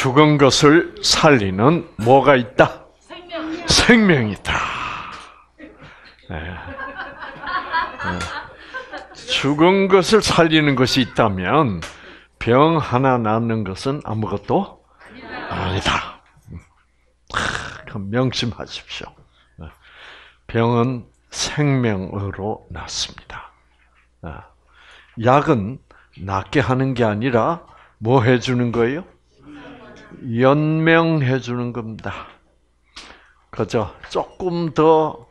죽은 것을 살리는 뭐가 있다? 생명이 있다. 네. 죽은 것을 살리는 것이 있다면 병 하나 낫는 것은 아무것도 아니다. 그럼 명심하십시오. 병은 생명으로 낫습니다. 약은 낫게 하는 게 아니라 뭐 해주는 거예요? 연명해주는 겁니다. 그죠? 조금 더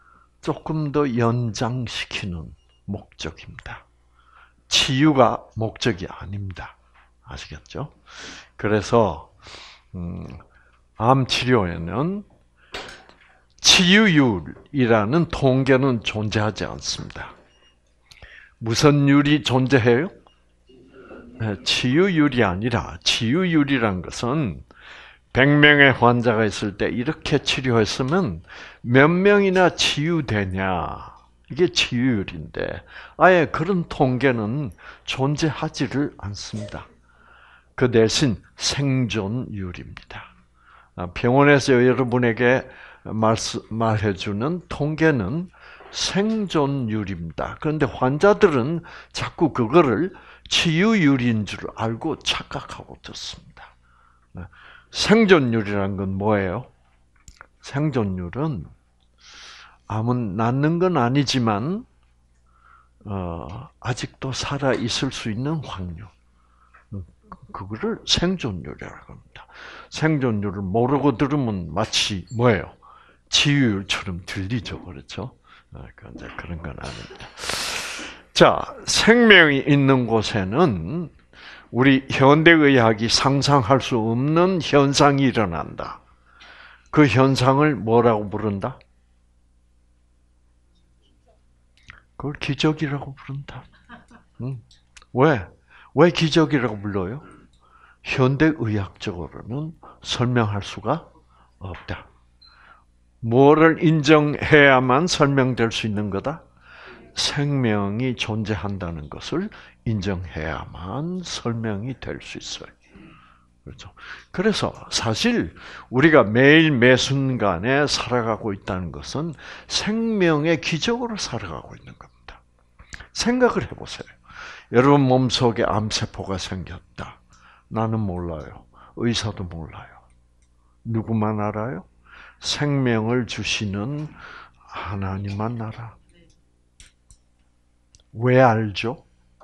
연장시키는 목적입니다. 치유가 목적이 아닙니다. 아시겠죠? 그래서 암 치료에는 치유율이라는 통계는 존재하지 않습니다. 무슨 율이 존재해요? 치유율이 아니라 치유율이란 것은 100명의 환자가 있을 때 이렇게 치료했으면 몇 명이나 치유되냐. 이게 치유율인데 아예 그런 통계는 존재하지를 않습니다. 그 대신 생존율입니다. 병원에서 여러분에게 말해주는 통계는 생존율입니다. 그런데 환자들은 자꾸 그거를 치유율인 줄 알고 착각하고 듣습니다. 생존율이란 건 뭐예요? 생존율은 암은 낫는 건 아니지만 아직도 살아 있을 수 있는 확률. 그거를 생존율이라고 합니다. 생존율을 모르고 들으면 마치 뭐예요? 치유율처럼 들리죠, 그렇죠? 그런 건 아닙니다. 자, 생명이 있는 곳에는 우리 현대의학이 상상할 수 없는 현상이 일어난다. 그 현상을 뭐라고 부른다? 그걸 기적이라고 부른다. 왜? 왜 기적이라고 불러요? 현대의학적으로는 설명할 수가 없다. 뭐를 인정해야만 설명될 수 있는 거다? 생명이 존재한다는 것을 인정해야만 설명이 될 수 있어요. 그렇죠. 그래서 사실 우리가 매일 매 순간에 살아가고 있다는 것은 생명의 기적으로 살아가고 있는 겁니다. 생각을 해보세요. 여러분 몸속에 암세포가 생겼다. 나는 몰라요. 의사도 몰라요. 누구만 알아요? 생명을 주시는 하나님만 알아. 왜 알죠?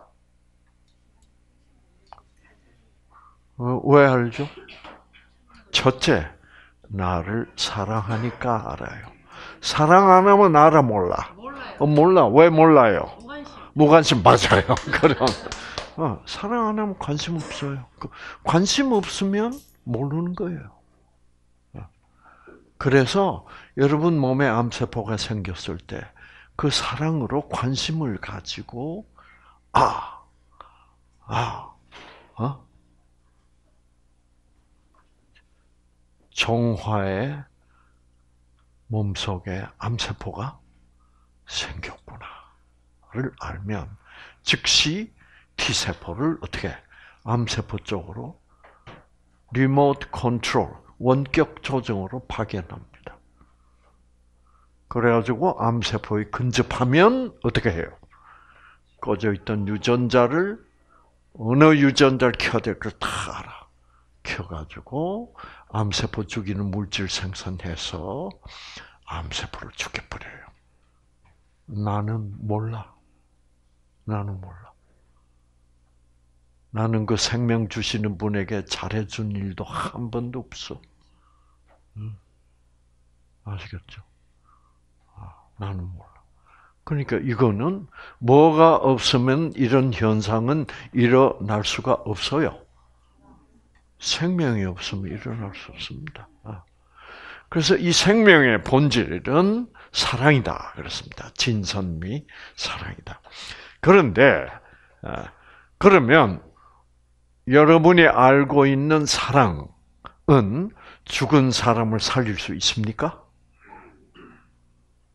왜 알죠? 첫째, 나를 사랑하니까 알아요. 사랑 안 하면 알아 몰라? 몰라. 왜 몰라요? 무관심 맞아요. 그럼 사랑 안 하면 관심 없어요. 관심 없으면 모르는 거예요. 그래서 여러분 몸에 암세포가 생겼을 때 그 사랑으로 관심을 가지고 종화의 몸속에 암세포가 생겼구나를 알면 즉시 T세포를 어떻게 암세포 쪽으로 리모트 컨트롤, 원격 조정으로 파견합니다. 그래가지고 암세포에 근접하면 어떻게 해요? 꺼져있던 유전자를 어느 유전자를 켜야 될까 다 알아. 켜가지고 암세포 죽이는 물질 생산해서 암세포를 죽여버려요. 나는 몰라. 나는 그 생명 주시는 분에게 잘해준 일도 한 번도 없어. 아시겠죠? 나는 몰라. 그러니까 이거는 뭐가 없으면 이런 현상은 일어날 수가 없어요. 생명이 없으면 일어날 수 없습니다. 그래서 이 생명의 본질은 사랑이다. 그렇습니다. 진선미 사랑이다. 그런데 그러면 여러분이 알고 있는 사랑은 죽은 사람을 살릴 수 있습니까?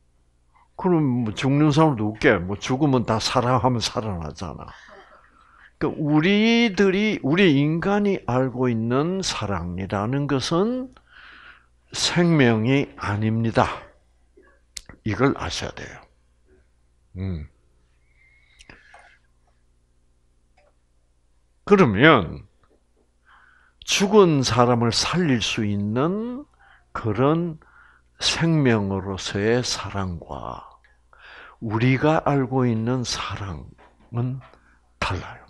그럼 죽는 사람도 웃게. 죽으면 다 사랑하면 살아나잖아. 그러니까 우리 인간이 알고 있는 사랑이라는 것은 생명이 아닙니다. 이걸 아셔야 돼요. 그러면 죽은 사람을 살릴 수 있는 그런 생명으로서의 사랑과 우리가 알고 있는 사랑은 달라요.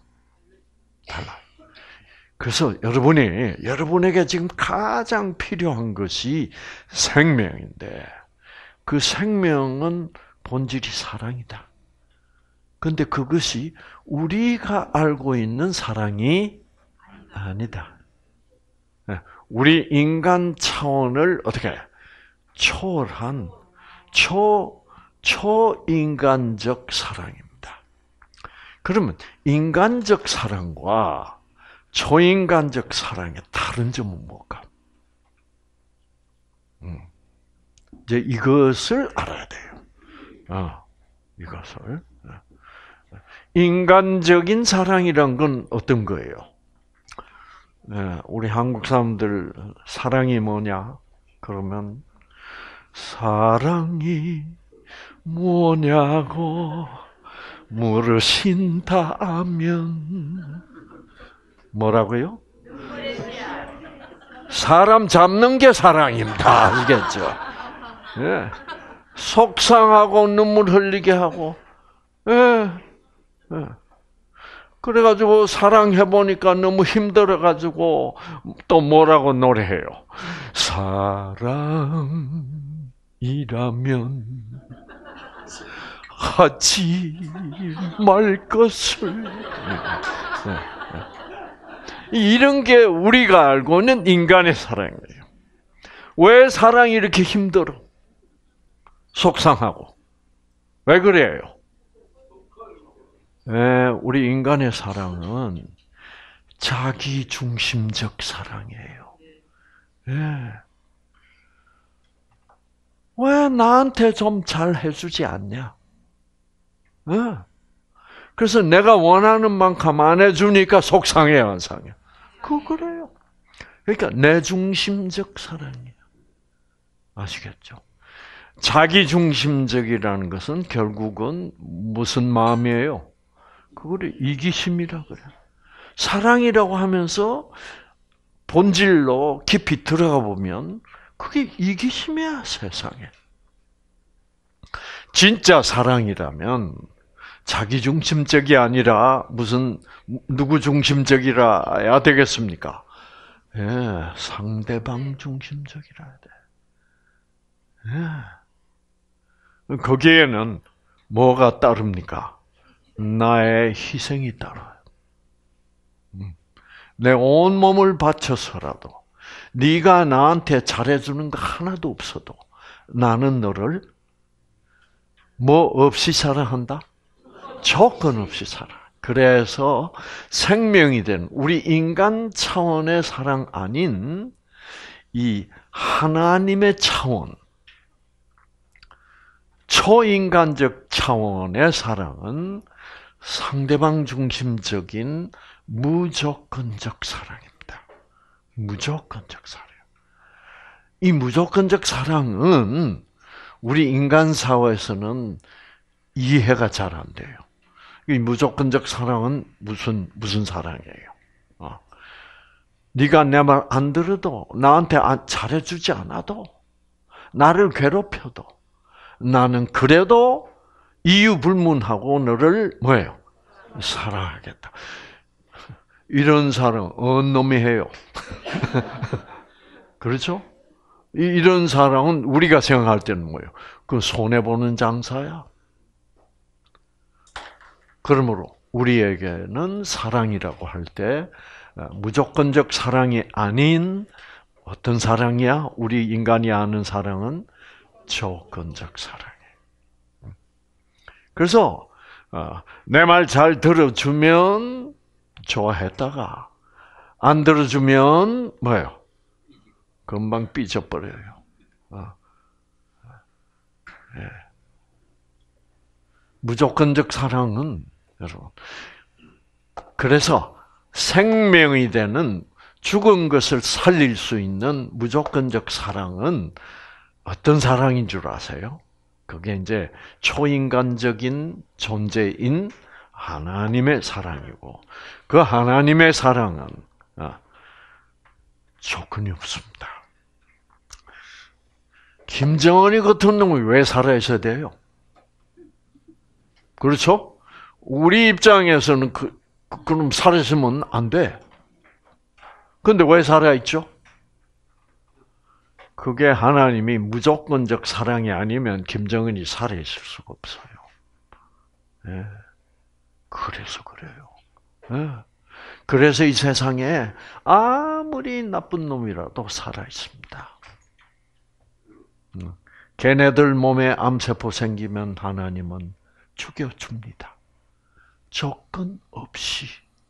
그래서 여러분에게 지금 가장 필요한 것이 생명인데 그 생명은 본질이 사랑이다. 그런데 그것이 우리가 알고 있는 사랑이 아니다. 우리 인간 차원을 어떻게 초월한 초인간적 사랑입니다. 그러면 인간적 사랑과 초인간적 사랑의 다른 점은 뭘까? 이제 이것을 알아야 돼요. 이것을. 인간적인 사랑이란 건 어떤 거예요? 우리 한국 사람들 사랑이 뭐냐? 그러면 사랑이 뭐냐고 물으신다면 뭐라고요? 사람 잡는 게 사랑입니다. 알겠죠? 예. 속상하고 눈물 흘리게 하고, 예. 그래가지고 사랑해보니까 너무 힘들어가지고 또 뭐라고 노래해요? 사랑이라면 하지 말 것을. 이런 게 우리가 알고 있는 인간의 사랑이에요. 왜 사랑이 이렇게 힘들어? 속상하고. 왜 그래요? 우리 인간의 사랑은 자기 중심적 사랑이에요. 왜 나한테 좀 잘 해주지 않냐? 그래서 내가 원하는 만큼 안 해주니까 속상해요, 안 상해요? 그래요. 그러니까 내 중심적 사랑이에요. 아시겠죠? 자기 중심적이라는 것은 결국은 무슨 마음이에요? 그거를 이기심이라 그래요. 사랑이라고 하면서 본질로 깊이 들어가 보면 그게 이기심이야, 세상에. 진짜 사랑이라면 자기 중심적이 아니라 무슨 누구 중심적이라야 되겠습니까? 상대방 중심적이라야 돼. 거기에는 뭐가 따릅니까? 나의 희생이 따라요. 내 온몸을 바쳐서라도 네가 나한테 잘해주는 거 하나도 없어도 나는 너를 뭐 없이 사랑한다? 조건 없이 사랑. 그래서 생명이 된 우리 인간 차원의 사랑 아닌 이 하나님의 차원, 초인간적 차원의 사랑은 상대방 중심적인 무조건적 사랑입니다. 무조건적 사랑. 이 무조건적 사랑은 우리 인간 사회에서는 이해가 잘 안 돼요. 이 무조건적 사랑은 무슨 사랑이에요? 네가 내 말 안 들어도 나한테 잘해주지 않아도 나를 괴롭혀도 나는 그래도 이유 불문하고 너를 뭐예요? 사랑하겠다. 이런 사랑 어느 놈이 해요? 그렇죠? 이런 사랑은 우리가 생각할 때는 뭐예요? 그 손해보는 장사야. 그러므로 우리에게는 사랑이라고 할 때 무조건적 사랑이 아닌 어떤 사랑이야? 우리 인간이 아는 사랑은 조건적 사랑이에요. 그래서 내 말 잘 들어주면 좋아했다가 안 들어주면 뭐예요? 금방 삐져버려요. 무조건적 사랑은 여러분 그래서 생명이 되는 죽은 것을 살릴 수 있는 무조건적 사랑은 어떤 사랑인 줄 아세요? 그게 이제 초인간적인 존재인 하나님의 사랑이고, 그 하나님의 사랑은 조건이 없습니다. 김정은이 같은 놈이 왜 살아있어야 돼요? 그렇죠? 우리 입장에서는 그럼 살아있으면 안 돼. 근데 왜 살아있죠? 그게 하나님이 무조건적 사랑이 아니면 김정은이 살아있을 수가 없어요. 네. 그래서 그래요. 네. 그래서 이 세상에 아무리 나쁜 놈이라도 살아있습니다. 걔네들 몸에 암세포 생기면 하나님은 죽여줍니다. 조건 없이.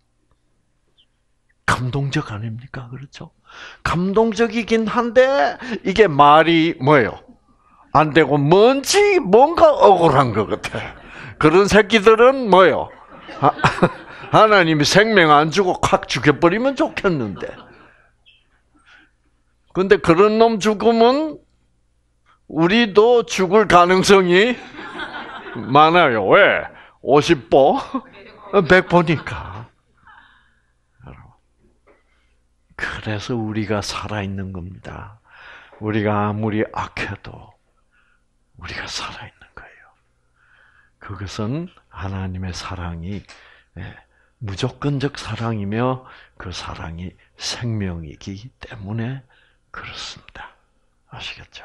감동적 아닙니까? 그렇죠? 감동적이긴 한데 이게 말이 뭐예요? 안 되고 뭔가 억울한 것 같아. 그런 새끼들은 뭐예요? 하나님이 생명 안 주고 확 죽여버리면 좋겠는데. 근데 그런 놈 죽으면 우리도 죽을 가능성이 많아요. 왜? 50보? 100보니까. 그래서 우리가 살아있는 겁니다. 우리가 아무리 악해도 우리가 살아있는 거예요. 그것은 하나님의 사랑이 무조건적 사랑이며 그 사랑이 생명이기 때문에 그렇습니다. 아시겠죠?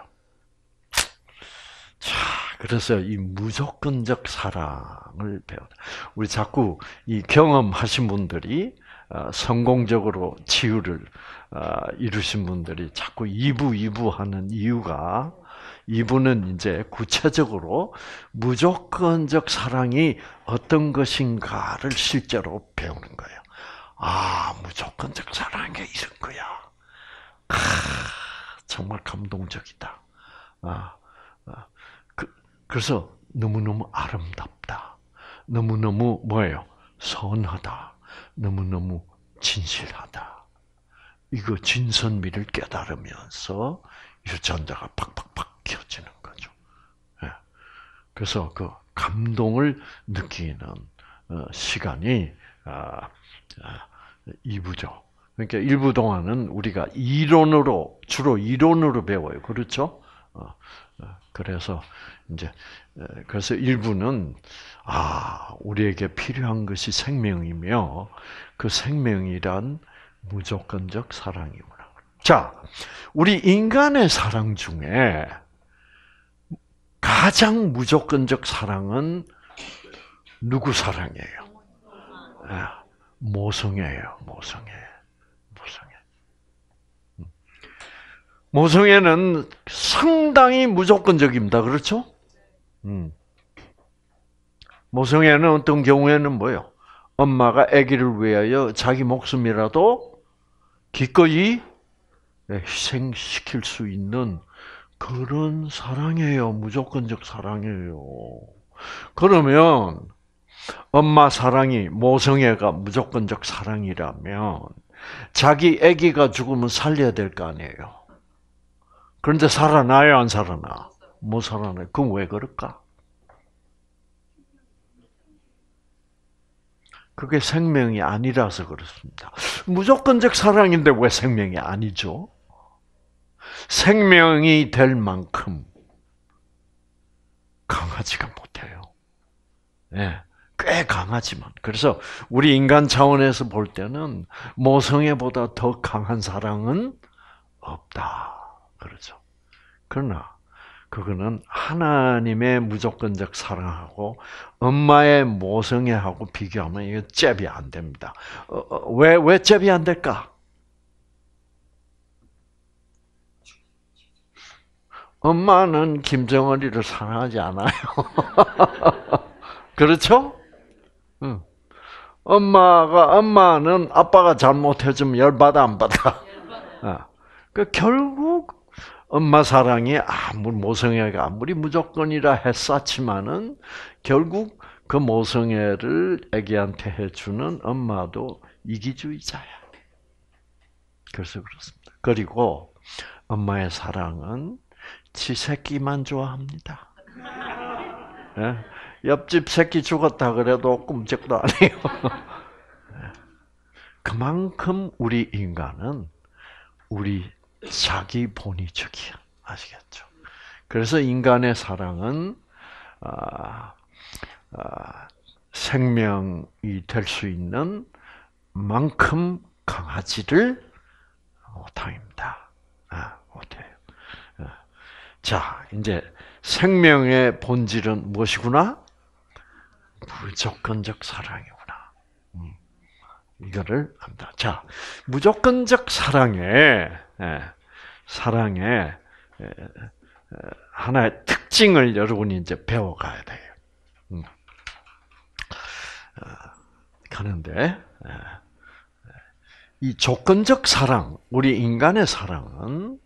자, 그래서 이 무조건적 사랑을 배우다. 우리 자꾸 이 경험하신 분들이 성공적으로 치유를 이루신 분들이 자꾸 2부 하는 이유가 2부는 이제 구체적으로 무조건적 사랑이 어떤 것인가를 실제로 배우는 거예요. 아, 무조건적 사랑이 이런 거야. 정말 감동적이다. 그래서 너무너무 아름답다. 너무너무 뭐예요? 선하다. 너무너무 진실하다. 이거 진선미를 깨달으면서 유전자가 팍팍팍 켜지는 거죠. 그래서 그 감동을 느끼는 시간이 2부죠. 그러니까 1부 동안은 우리가 주로 이론으로 배워요. 그렇죠? 그래서 이제 그래서 1부는 우리에게 필요한 것이 생명이며 그 생명이란 무조건적 사랑이구나. 자, 우리 인간의 사랑 중에 가장 무조건적 사랑은 누구 사랑이에요? 모성애예요. 모성애는 상당히 무조건적입니다. 그렇죠? 모성애는 어떤 경우에는 뭐예요? 엄마가 아기를 위하여 자기 목숨이라도 기꺼이 희생시킬 수 있는 그런 사랑이에요. 무조건적 사랑이에요. 그러면 엄마 사랑이 모성애가 무조건적 사랑이라면 자기 아기가 죽으면 살려야 될 거 아니에요. 그런데 살아나요, 안 살아나? 못 살아나요. 그럼 왜 그럴까? 그게 생명이 아니라서 그렇습니다. 무조건적 사랑인데 왜 생명이 아니죠? 생명이 될 만큼 강하지가 못해요. 네, 꽤 강하지만. 그래서 우리 인간 차원에서 볼 때는 모성애보다 더 강한 사랑은 없다. 그렇죠. 그러나 그거는 하나님의 무조건적 사랑하고 엄마의 모성애하고 비교하면 이거 잽이 안 됩니다. 왜 잽이 안 될까? 엄마는 김정은이를 사랑하지 않아요. 그렇죠? 응. 엄마는 아빠가 잘못해주면 열받아 안 받아? 결국 엄마 사랑이 모성애가 아무리 무조건이라 했었지만은 결국 그 모성애를 아기한테 해주는 엄마도 이기주의자야. 그래서 그렇습니다. 그리고 엄마의 사랑은 지 새끼만 좋아합니다. 예? 옆집 새끼 죽었다 그래도 끔찍도 안 해요. 그만큼 우리 인간은 우리 자기 본위적이야. 아시겠죠? 그래서 인간의 사랑은 생명이 될 수 있는 만큼 강하지를 못합니다. 못해요. 자, 이제 생명의 본질은 무엇이구나? 무조건적 사랑이구나. 이거를 합니다. 자, 무조건적 사랑의 하나의 특징을 여러분이 이제 배워가야 돼요. 가는데 이 조건적 사랑, 우리 인간의 사랑은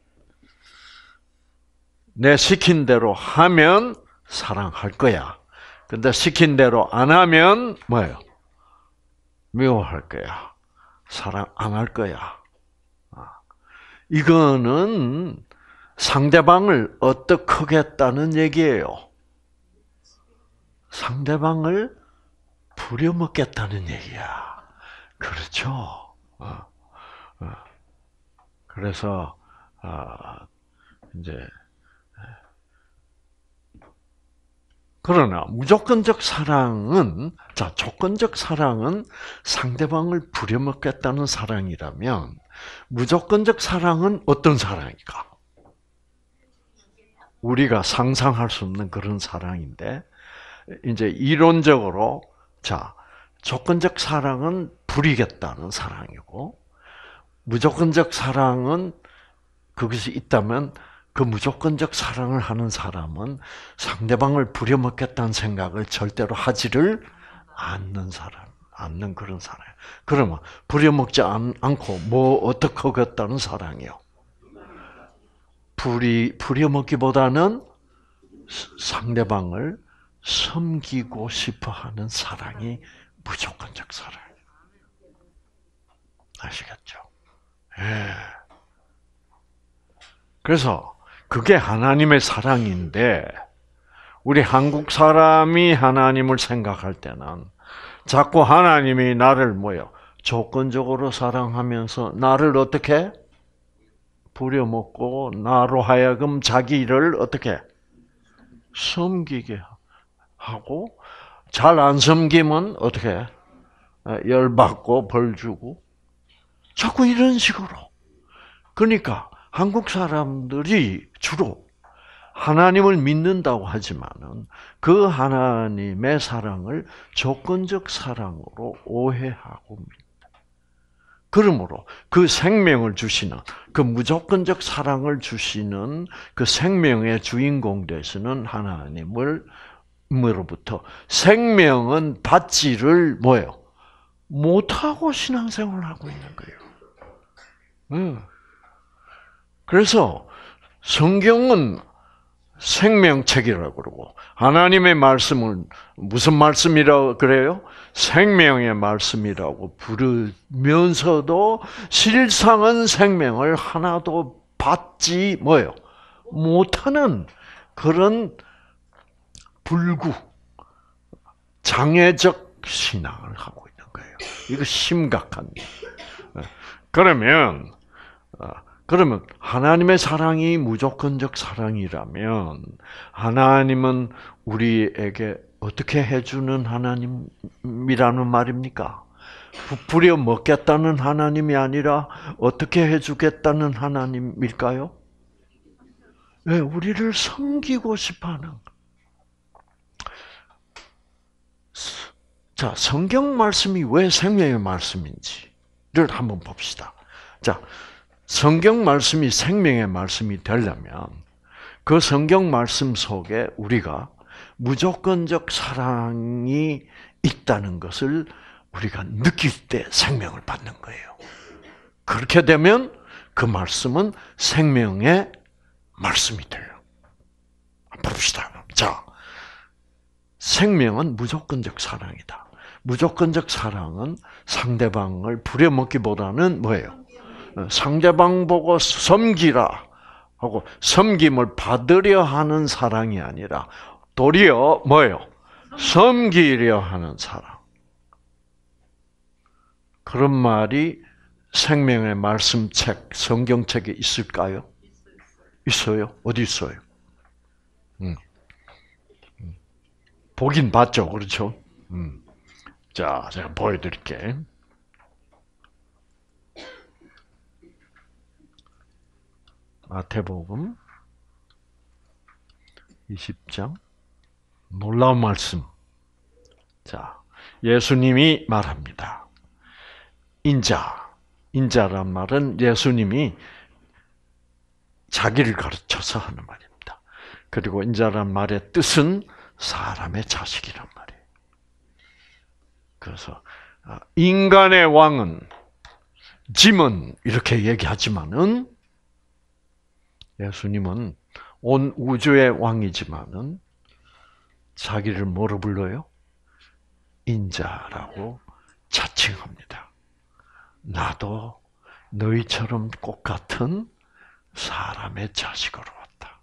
내 시킨 대로 하면 사랑할 거야. 근데 시킨 대로 안 하면 뭐예요? 미워할 거야. 사랑 안 할 거야. 이거는 상대방을 어떻게 하겠다는 얘기예요. 상대방을 부려먹겠다는 얘기야. 그렇죠? 그래서 이제 그러나 무조건적 사랑은 조건적 사랑은 상대방을 부려먹겠다는 사랑이라면 무조건적 사랑은 어떤 사랑일까? 우리가 상상할 수 없는 그런 사랑인데 이제 이론적으로 조건적 사랑은 부리겠다는 사랑이고 무조건적 사랑은 그것이 있다면 그 무조건적 사랑을 하는 사람은 상대방을 부려먹겠다는 생각을 절대로 하지를 않는 그런 사람. 그러면 부려먹지 않고 뭐 어떻게 하겠다는 사랑이요? 부려먹기보다는 상대방을 섬기고 싶어하는 사랑이 무조건적 사랑. 아시겠죠? 예. 그래서 그게 하나님의 사랑인데 우리 한국 사람이 하나님을 생각할 때는 자꾸 하나님이 나를 조건적으로 사랑하면서 나를 어떻게 부려먹고 나로 하여금 자기를 어떻게 섬기게 하고 잘 안 섬기면 어떻게 열받고 벌 주고 자꾸 이런 식으로. 그러니까 한국 사람들이 주로 하나님을 믿는다고 하지만은 그 하나님의 사랑을 조건적 사랑으로 오해하고 믿는다. 그러므로 그 생명을 주시는 그 무조건적 사랑을 주시는 그 생명의 주인공 되시는 하나님으로부터 생명은 받지를 못하고 신앙생활을 하고 있는 거예요. 그래서 성경은 생명책이라고 그러고 하나님의 말씀은 무슨 말씀이라고 그래요? 생명의 말씀이라고 부르면서도 실상은 생명을 하나도 받지 못하는 그런 장애적 신앙을 하고 있는 거예요. 이거 심각한 일이에요. 그러면 하나님의 사랑이 무조건적 사랑이라면 하나님은 우리에게 어떻게 해주는 하나님이라는 말입니까? 부풀려 먹겠다는 하나님이 아니라 어떻게 해주겠다는 하나님일까요? 네, 우리를 섬기고 싶어하는. 자, 성경 말씀이 왜 생명의 말씀인지를 한번 봅시다. 자, 성경 말씀이 생명의 말씀이 되려면 그 성경 말씀 속에 우리가 무조건적 사랑이 있다는 것을 우리가 느낄 때 생명을 받는 거예요. 그렇게 되면 그 말씀은 생명의 말씀이 돼요. 봅시다. 자, 생명은 무조건적 사랑이다. 무조건적 사랑은 상대방을 부려먹기보다는 뭐예요? 상대방 보고 섬기라 하고 섬김을 받으려 하는 사랑이 아니라 도리어 뭐예요? 섬기려 하는 사랑. 그런 말이 생명의 말씀책, 성경책에 있을까요? 있어요. 어디 있어요? 보긴 봤죠. 그렇죠? 자, 제가 보여드릴게. 마태복음 20장. 놀라운 말씀. 자, 예수님이 말합니다. 인자란 말은 예수님이 자기를 가르쳐서 하는 말입니다. 그리고 인자란 말의 뜻은 사람의 자식이란 말이에요. 그래서 인간의 왕은 짐은 이렇게 얘기하지만은 예수님은 온 우주의 왕이지만은 자기를 뭐로 불러요? 인자라고 자칭합니다. 나도 너희처럼 똑같은 사람의 자식으로 왔다.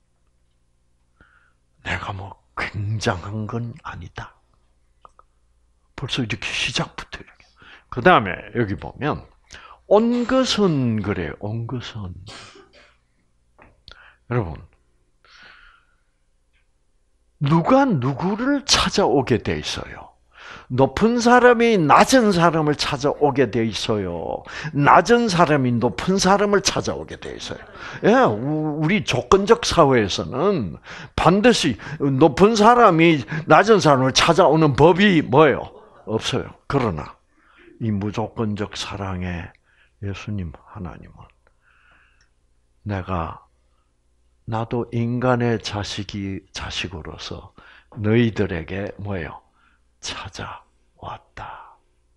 내가 뭐 굉장한 건 아니다. 벌써 이렇게 시작부터 이렇게. 그 다음에 여기 보면 온 것은 그래요. 온 것은. 여러분, 누가 누구를 찾아오게 돼 있어요? 높은 사람이 낮은 사람을 찾아오게 돼 있어요. 낮은 사람이 높은 사람을 찾아오게 돼 있어요. 예, 우리 조건적 사회에서는 반드시 높은 사람이 낮은 사람을 찾아오는 법이 뭐예요? 없어요. 그러나 이 무조건적 사랑의 예수님 하나님은 나도 인간의 자식으로서 너희들에게 뭐예요? 찾아왔다.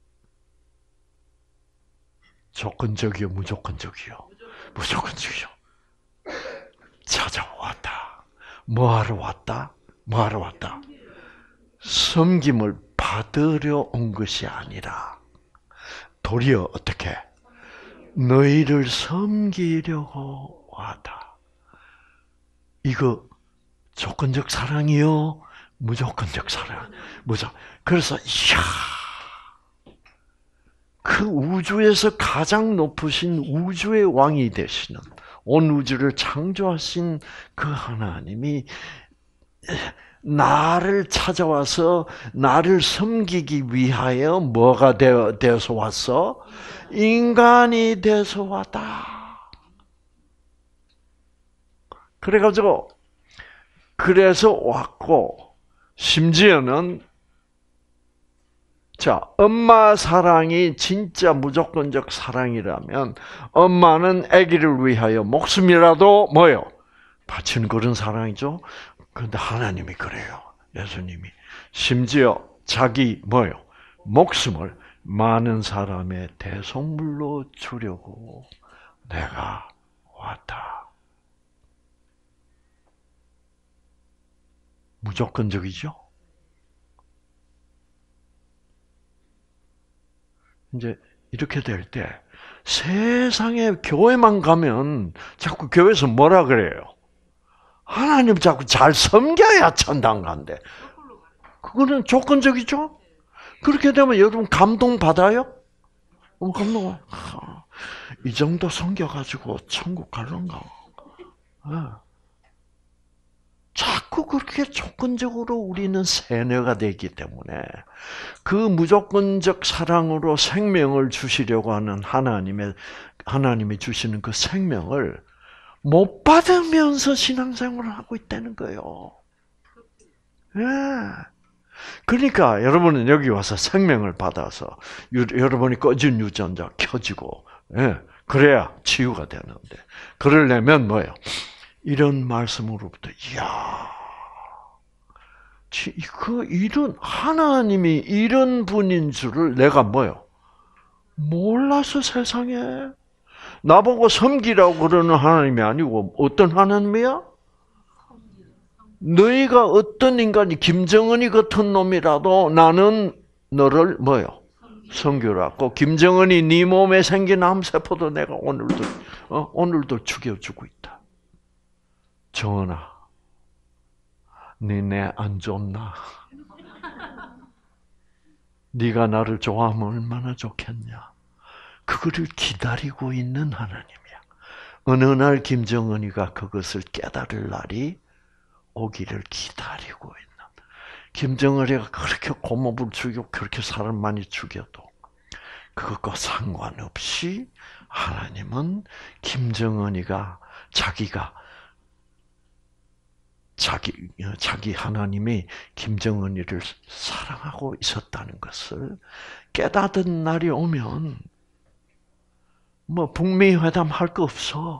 조건적이요, 무조건적이요? 무조건적이요. 찾아왔다. 뭐하러 왔다? 뭐하러 왔다? 섬김을 받으려 온 것이 아니라 도리어 어떻게? 너희를 섬기려고 왔다. 이거 조건적 사랑이요? 무조건적 사랑. 그래서 그 우주에서 가장 높으신 우주의 왕이 되시는 온 우주를 창조하신 그 하나님이 나를 찾아와서 나를 섬기기 위하여 뭐가 되어서 왔어? 인간이 돼서 왔다. 그래서 왔고, 심지어는, 엄마 사랑이 진짜 무조건적 사랑이라면, 엄마는 아기를 위하여 목숨이라도 뭐요? 바치는 그런 사랑이죠? 그런데 하나님이 그래요. 예수님이. 심지어 자기 뭐요? 목숨을 많은 사람의 대속물로 주려고 내가 왔다. 무조건적이죠? 이제 이렇게 될 때 세상에 교회만 가면 자꾸 교회에서 뭐라 그래요? 하나님 자꾸 잘 섬겨야 천당 간대. 그거는 조건적이죠? 그렇게 되면 여러분 감동받아요? 감동. 이 정도 섬겨가지고 천국 갈런가? 자꾸 그렇게 조건적으로 우리는 세뇌가 되기 때문에 그 무조건적 사랑으로 생명을 주시려고 하는 하나님이 주시는 그 생명을 못 받으면서 신앙생활을 하고 있다는 거예요. 예. 그러니까 여러분은 여기 와서 생명을 받아서 여러분이 꺼진 유전자 켜지고, 예. 그래야 치유가 되는데, 그러려면 뭐예요? 이런 말씀으로부터, 하나님이 이런 분인 줄을 내가 뭐요? 몰라서 세상에. 나보고 섬기라고 그러는 하나님이 아니고, 어떤 하나님이야? 너희가 어떤 인간이 김정은이 같은 놈이라도 나는 너를 뭐요? 섬기라고. 김정은이 네 몸에 생긴 암세포도 내가 오늘도 죽여주고 있다. 정은아, 니네 안 좋나? 네가 나를 좋아하면 얼마나 좋겠냐? 그거를 기다리고 있는 하나님이야. 어느 날 김정은이가 그것을 깨달을 날이 오기를 기다리고 있는. 김정은이가 그렇게 고모부를 죽이고 그렇게 사람 많이 죽여도 그것과 상관없이 하나님은 김정은이가 자기 하나님이 김정은이를 사랑하고 있었다는 것을 깨닫은 날이 오면 뭐 북미 회담 할 거 없어.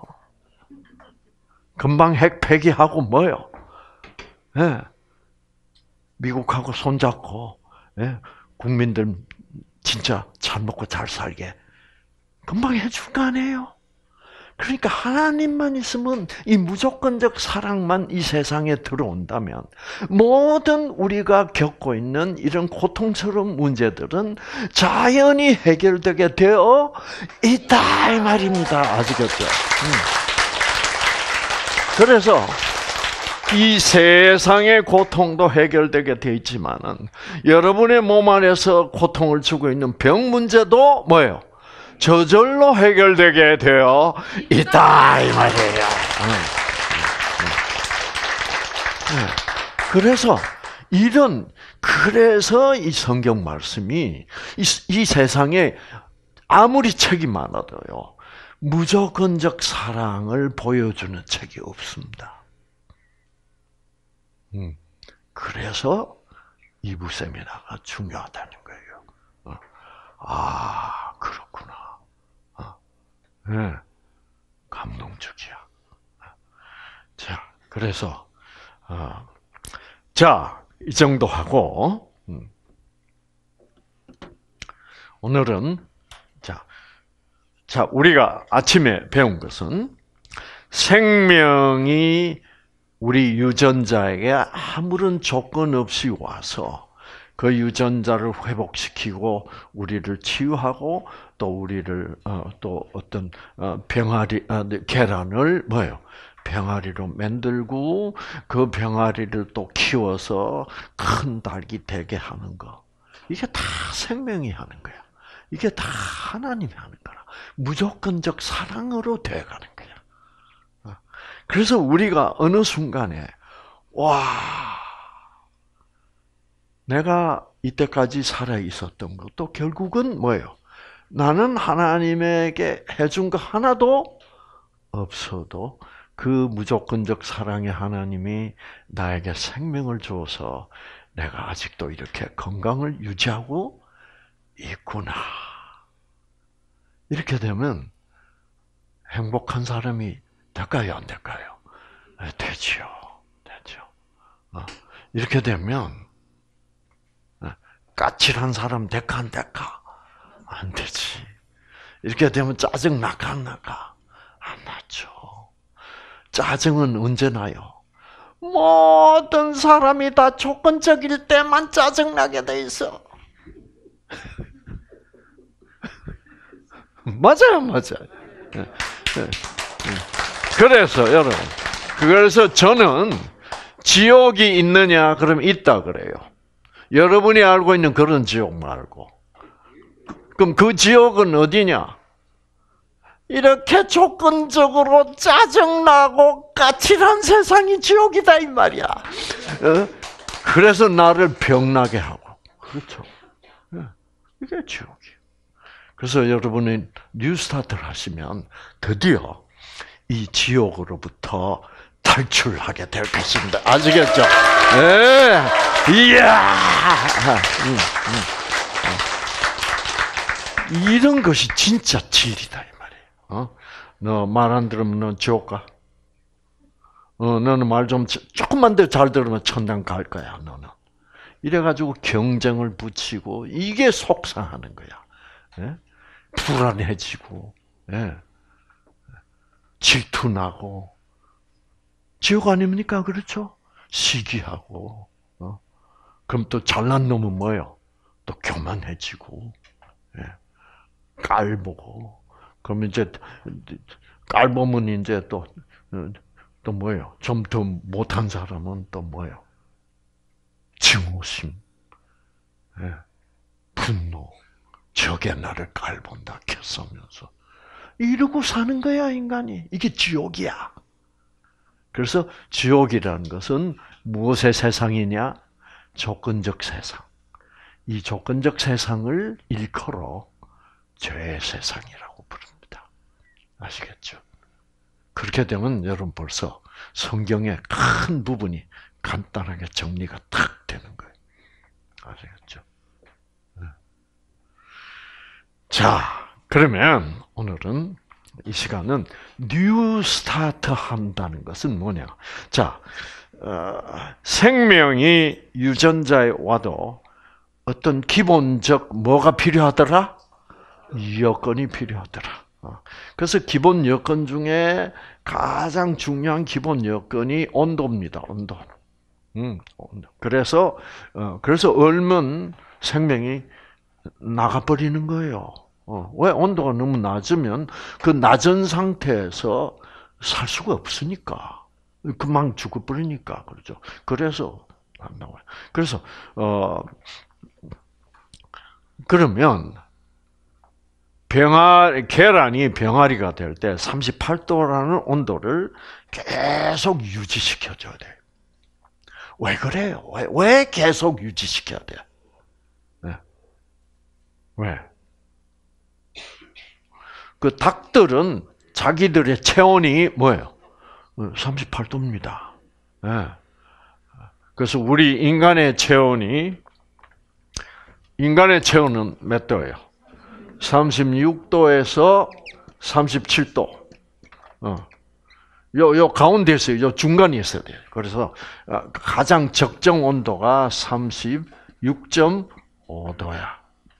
금방 핵 폐기하고 뭐요? 예. 미국하고 손잡고 국민들 진짜 잘 먹고 잘 살게 금방 해줄 거 아니에요. 그러니까 하나님만 있으면 이 무조건적 사랑만 이 세상에 들어온다면 모든 우리가 겪고 있는 이런 고통스러운 문제들은 자연히 해결되게 되어 있다 이 말입니다. 아시겠죠? 그래서 이 세상의 고통도 해결되게 되어 있지만은 여러분의 몸 안에서 고통을 주고 있는 병 문제도 뭐예요? 저절로 해결되게 되어 있다 이 말이에요. 그래서 이 성경 말씀이 이 세상에 아무리 책이 많아도요 무조건적 사랑을 보여주는 책이 없습니다. 그래서 이부 세미나가 중요하다는 거예요. 아, 그렇구나. 네, 감동적이야. 자, 그래서 이 정도 하고 오늘은 우리가 아침에 배운 것은 생명이 우리 유전자에게 아무런 조건 없이 와서 그 유전자를 회복시키고 우리를 치유하고 또 우리를 또 어떤 계란을 병아리로 만들고 그 병아리를 또 키워서 큰 닭이 되게 하는 거. 이게 다 생명이 하는 거야. 이게 다 하나님이 하는 거라. 무조건적 사랑으로 되어가는 거야. 그래서 우리가 어느 순간에 내가 이때까지 살아 있었던 것도 결국은 뭐예요? 나는 하나님에게 해준 거 하나도 없어도 그 무조건적 사랑의 하나님이 나에게 생명을 줘서 내가 아직도 이렇게 건강을 유지하고 있구나. 이렇게 되면 행복한 사람이 될까요? 안 될까요? 되지요. 이렇게 되면 까칠한 사람 될까 안 될까? 안 되지. 이렇게 되면 짜증 날까 안 날까? 안 나죠. 짜증은 언제 나요? 모든 사람이 다 조건적일 때만 짜증나게 돼 있어. 맞아요. 그래서 여러분, 그래서 저는 지옥이 있느냐? 그럼 있다 그래요. 여러분이 알고 있는 그런 지옥 말고. 그럼 그 지옥은 어디냐? 이렇게 조건적으로 짜증나고 까칠한 세상이 지옥이다 이 말이야. 그래서 나를 병나게 하고. 그렇죠. 이게 지옥이에요. 그래서 여러분이 뉴스타트를 하시면 드디어 이 지옥으로부터 탈출하게 될 것입니다. 아시겠죠? 이야! 이런 것이 진짜 진리다 이 말이에요. 너 말 안 들으면 너 지옥 가. 너는 말 좀 조금만 더 잘 들으면 천당 갈 거야. 너는. 이래가지고 경쟁을 붙이고 이게 속상하는 거야. 불안해지고, 질투나고. 지옥 아닙니까? 그렇죠? 시기하고, 그럼 또 잘난 놈은 뭐예요? 또 교만해지고, 예. 깔보고, 그러면 이제 깔보면 이제 또 뭐예요? 좀 더 못한 사람은 또 뭐예요? 증오심, 예. 분노, 적의 나를 깔본다 켰으면서 이러고 사는 거야 인간이. 이게 지옥이야. 그래서 지옥이라는 것은 무엇의 세상이냐? 조건적 세상. 이 조건적 세상을 일컬어 죄의 세상이라고 부릅니다. 아시겠죠? 그렇게 되면 여러분 벌써 성경의 큰 부분이 간단하게 정리가 탁 되는 거예요. 아시겠죠? 자, 그러면 오늘은 이 시간은 뉴 스타트 한다는 것은 뭐냐? 자, 생명이 유전자에 와도 어떤 기본적 뭐가 필요하더라? 여건이 필요하더라. 그래서 기본 여건 중에 가장 중요한 기본 여건이 온도입니다. 온도. 그래서 얼면 생명이 나가버리는 거예요. 왜? 온도가 너무 낮으면 그 낮은 상태에서 살 수가 없으니까. 금방 죽어버리니까. 그렇죠. 그래서 안 나와요. 그래서, 그러면, 계란이 병아리가 될 때 38도라는 온도를 계속 유지시켜줘야 돼요. 왜 그래요? 왜 계속 유지시켜야 돼요? 네. 왜? 그 닭들은 자기들의 체온이 뭐예요? 38도입니다. 네. 그래서 우리 인간의 체온은 몇 도예요? 36도에서 37도. 요 가운데 있어요. 요 중간에 있어야 돼요. 그래서 가장 적정 온도가 36.5도야.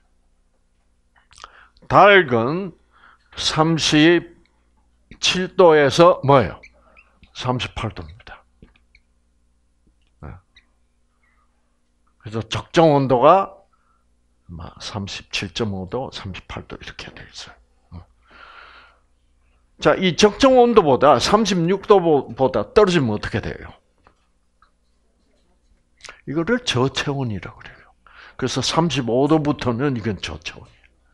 닭은 37도에서 뭐예요? 38도입니다. 그래서 적정 온도가 37.5도, 38도 이렇게 되어 있어요. 자, 이 적정 온도보다 36도보다 떨어지면 어떻게 돼요? 이거를 저체온이라고 그래요. 그래서 35도부터는 이건 저체온이에요.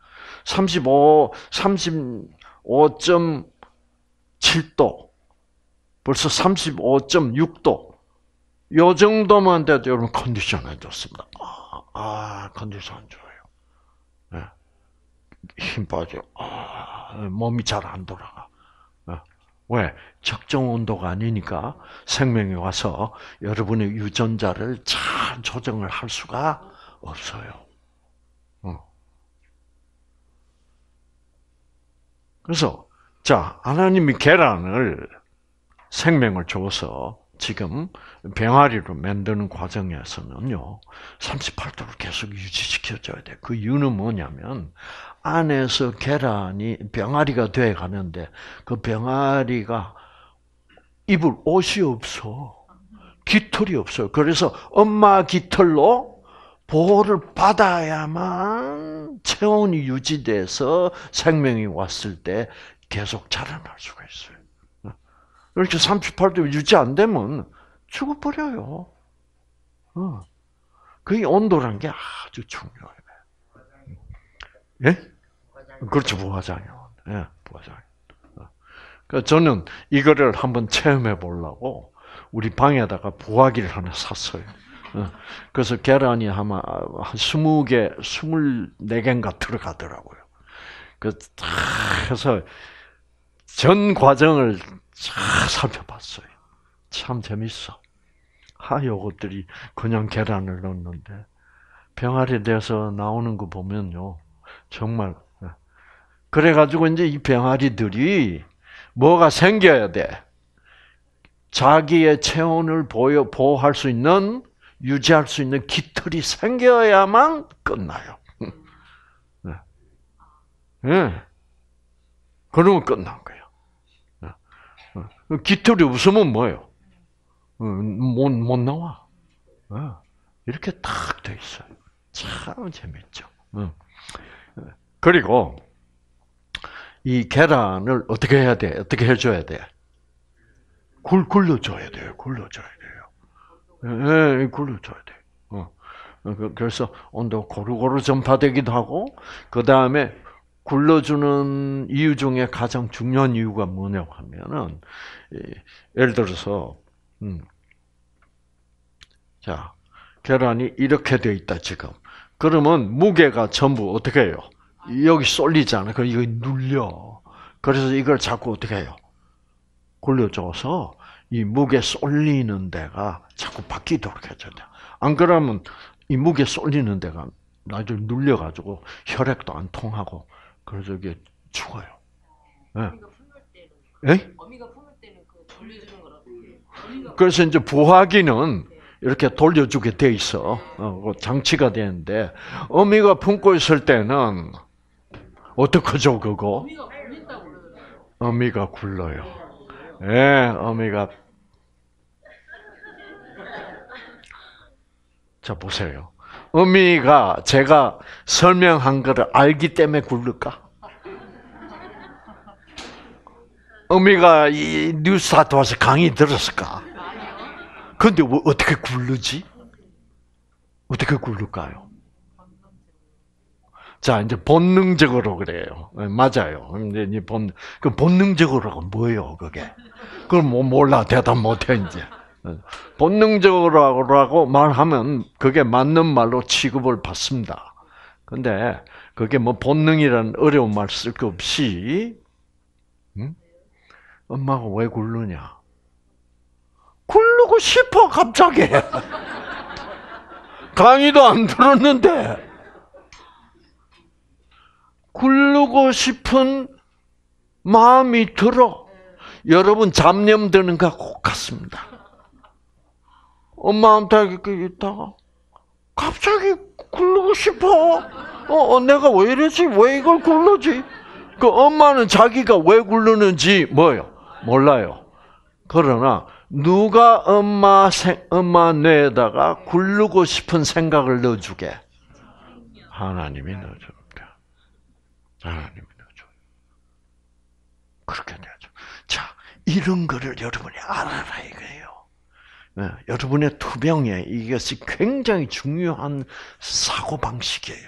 35.7도, 벌써 35.6도, 요 정도만 돼도 여러분 컨디션 안 좋습니다. 컨디션 안 좋아요. 네. 힘 빠져. 몸이 잘 안 돌아가. 왜? 적정 온도가 아니니까 생명이 와서 여러분의 유전자를 잘 조정을 할 수가 없어요. 그래서 자, 하나님이 계란을 생명을 줘서 지금 병아리로 만드는 과정에서는요, 38도를 계속 유지시켜줘야 돼. 그 이유는 뭐냐면, 안에서 병아리가 돼 가는데, 그 병아리가 입을 옷이 없어. 깃털이 없어요. 그래서 엄마 깃털로 보호를 받아야만 체온이 유지돼서 생명이 왔을 때 계속 자라날 수가 있어요. 이렇게 38도 유지 안 되면 죽어버려요. 그게 온도란 게 아주 중요해요. 예? 그렇죠, 부화장이요. 예, 부화장. 그러니까 저는 이거를 한번 체험해 보려고 우리 방에다가 부화기를 하나 샀어요. 그래서 계란이 아마 한 20개, 24개인가 들어가더라고요. 그래서 전 과정을 잘 살펴봤어요. 참 재밌어. 요것들이 그냥 계란을 넣는데 병아리 돼서 나오는 거 보면요, 정말. 그래가지고 이제 이 병아리들이 뭐가 생겨야 돼? 자기의 체온을 보호할 수 있는, 유지할 수 있는 깃털이 생겨야만 끝나요. 네. 그러면 끝난 거예요. 깃털이 없으면 뭐예요? 못 나와. 이렇게 딱 돼 있어요. 참 재밌죠. 그리고 이 계란을 어떻게 해야 돼? 어떻게 해줘야 돼? 굴려줘야 돼요. 굴려줘야 돼요. 예, 굴려줘야 돼. 그래서 온도 고루고루 전파되기도 하고, 그 다음에 굴려주는 이유 중에 가장 중요한 이유가 뭐냐고 하면은, 예를 들어서, 자, 계란이 이렇게 돼 있다, 지금. 그러면 무게가 전부 어떻게 해요? 여기 쏠리잖아. 그럼 이거 눌려. 그래서 이걸 자꾸 어떻게 해요? 굴려줘서 이 무게 쏠리는 데가 자꾸 바뀌도록 해줘야 돼. 안 그러면 이 무게 쏠리는 데가 나중에 눌려가지고 혈액도 안 통하고 그래서 이게 죽어요. 예? 어미가 품을 때는 그 돌려주는 거라고. 그래서 이제 부화기는 이렇게 돌려주게 돼 있어. 장치가 되는데 어미가 품고 있을 때는 어떡하죠 그거? 어미가 굴러요. 예, 어미가. 자, 보세요. 어미가 제가 설명한 거를 알기 때문에 굴릴까? 어미가 이 뉴스타트 와서 강의 들었을까? 근데 어떻게 굴르지? 어떻게 굴릴까요? 자, 이제 본능적으로 그래요. 맞아요. 이제 본능적으로가 뭐예요, 그게? 그걸 몰라. 대답 못해, 이제. 본능적으로라고 말하면 그게 맞는 말로 취급을 받습니다. 근데 그게 뭐 본능이라는 어려운 말 쓸 거 없이, 엄마가 왜 굴르냐? 굴르고 싶어, 갑자기. 강의도 안 들었는데. 굴르고 싶은 마음이 들어. 여러분 잡념 드는 것과 같습니다. 엄마한테 이렇게 있다가 갑자기 굴르고 싶어. 내가 왜 이러지? 왜 이걸 굴르지? 그 엄마는 자기가 왜 굴르는지 뭐요? 몰라요. 그러나 누가 엄마 뇌에다가 굴르고 싶은 생각을 넣어주게? 하나님이 넣어줍니다. 하나님이 넣어줘요. 그렇게 되죠. 자, 이런 거를 여러분이 알아라 이거예요. 네, 여러분의 투병에 이것이 굉장히 중요한 사고 방식이에요.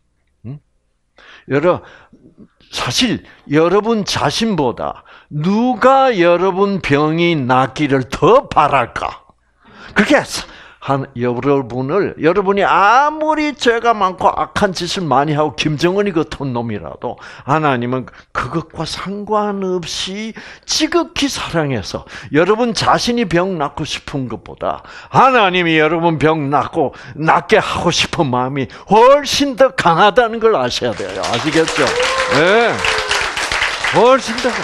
사실 여러분 자신보다 누가 여러분 병이 낫기를 더 바랄까? 그게 여러분이 아무리 죄가 많고 악한 짓을 많이 하고 김정은이 같은 놈이라도 하나님은 그것과 상관없이 지극히 사랑해서 여러분 자신이 병 낫고 싶은 것보다 하나님이 여러분 병 낫게 하고 싶은 마음이 훨씬 더 강하다는 걸 아셔야 돼요. 아시겠죠? 네. 훨씬 더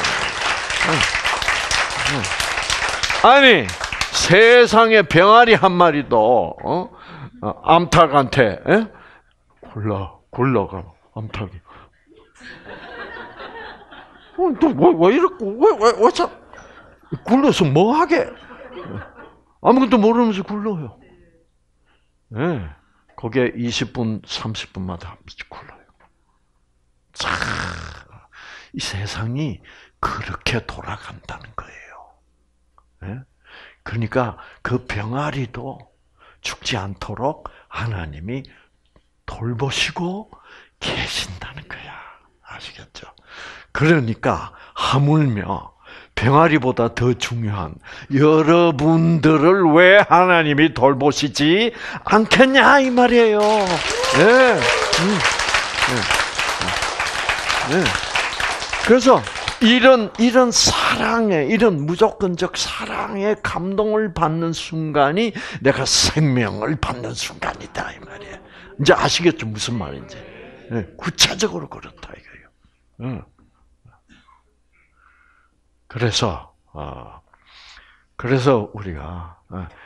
아니 세상에 병아리 한 마리도 암탉한테 굴러가 암탉이. 왜 이렇게 왜 굴러서 뭐 하게? 아무것도 모르면서 굴러요. 네, 그게 20분, 30분마다 한 번씩 굴러요. 자, 이 세상이 그렇게 돌아간다는 거예요. 네? 그러니까 그 병아리도 죽지 않도록 하나님이 돌보시고 계신다는 거야. 아시겠죠? 그러니까 하물며 병아리보다 더 중요한 여러분들을 왜 하나님이 돌보시지 않겠냐 이 말이에요. 네. 네. 그래서 이런 사랑에, 이런 무조건적 사랑에 감동을 받는 순간이 내가 생명을 받는 순간이다 이 말이에요. 이제 아시겠죠 무슨 말인지. 네, 구체적으로 그렇다 이거예요. 그래서 우리가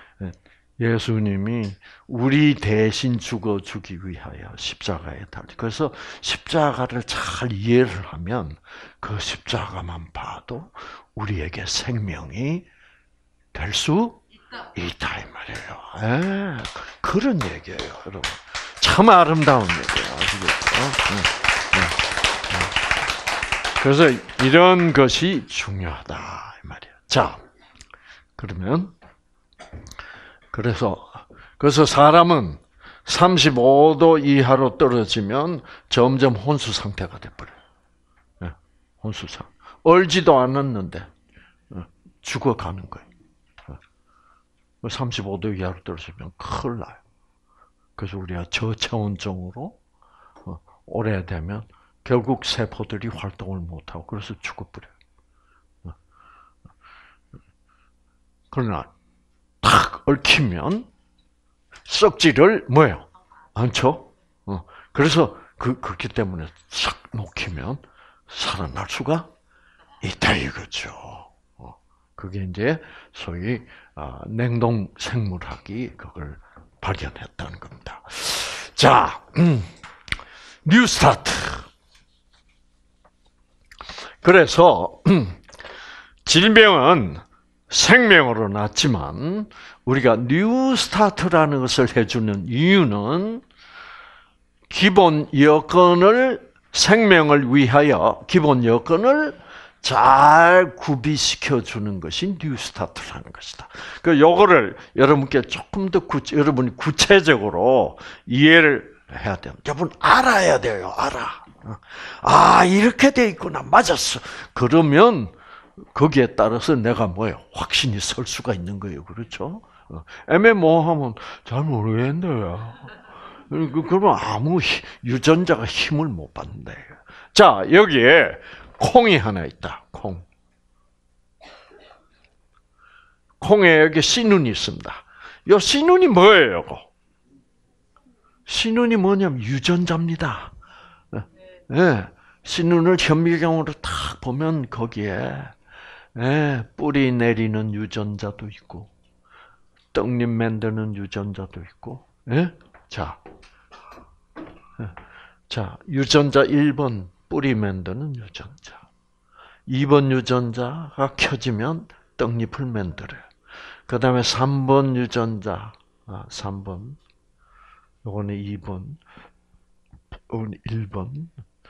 예수님이 우리 대신 죽어주기 위하여 십자가에 달리. 그래서 십자가를 잘 이해를 하면 그 십자가만 봐도 우리에게 생명이 될 수 있다 이 말이에요. 그런 얘기예요, 여러분. 참 아름다운 얘기예요. 아시겠죠? 그래서 이런 것이 중요하다 이 말이에요. 자, 그러면 그래서 사람은 35도 이하로 떨어지면 점점 혼수 상태가 돼버려요. 혼수상. 얼지도 않았는데 죽어가는 거예요. 35도 이하로 떨어지면 큰일 나요. 그래서 우리가 저차원적으로 오래되면 결국 세포들이 활동을 못하고 그래서 죽어버려요. 그러나 탁 얽히면 썩지를 뭐예요? 않죠? 그래서 그렇기 때문에 싹 녹히면 살아날 수가 있다 이거죠. 그게 이제 소위 냉동 생물학이 그걸 발견했다는 겁니다. 자, 뉴 스타트. 그래서 질병은 생명으로 났지만 우리가 뉴 스타트라는 것을 해주는 이유는 기본 여건을 생명을 위하여 기본 여건을 잘 구비시켜 주는 것이 뉴 스타트라는 것이다. 그 요거를 여러분께 조금 더 여러분이 구체적으로 이해를 해야 돼요. 여러분 알아야 돼요. 알아. 이렇게 돼 있구나. 맞았어. 그러면 거기에 따라서 내가 뭐예요? 확신이 설 수가 있는 거예요. 그렇죠? 애매모호하면 잘 모르겠는데요. 그러면 아무 유전자가 힘을 못 받는다. 자, 여기에 콩이 하나 있다. 콩에 여기 씨눈이 있습니다. 이 씨눈이 뭐예요? 씨눈이 뭐냐면 유전자입니다. 네. 씨눈을 현미경으로 딱 보면 거기에 뿌리 내리는 유전자도 있고 떡잎 만드는 유전자도 있고. 자, 유전자 1번 뿌리 만드는 유전자. 2번 유전자가 켜지면 떡잎을 만들어요. 그 다음에 3번 유전자, 3번, 요거는 2번, 요거는 1번,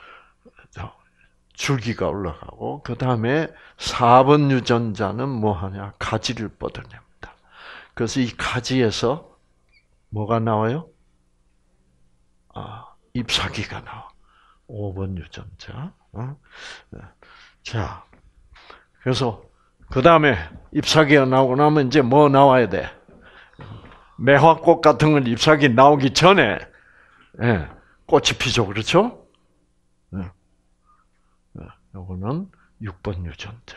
줄기가 올라가고, 그 다음에 4번 유전자는 뭐 하냐? 가지를 뻗어냅니다. 그래서 이 가지에서 뭐가 나와요? 잎사귀가 나와. 5번 유전자. 자, 그래서 그 다음에 잎사귀가 나오고 나면 이제 뭐 나와야 돼? 매화꽃 같은 건 잎사귀 나오기 전에 꽃이 피죠, 그렇죠? 요거는 6번 유전자.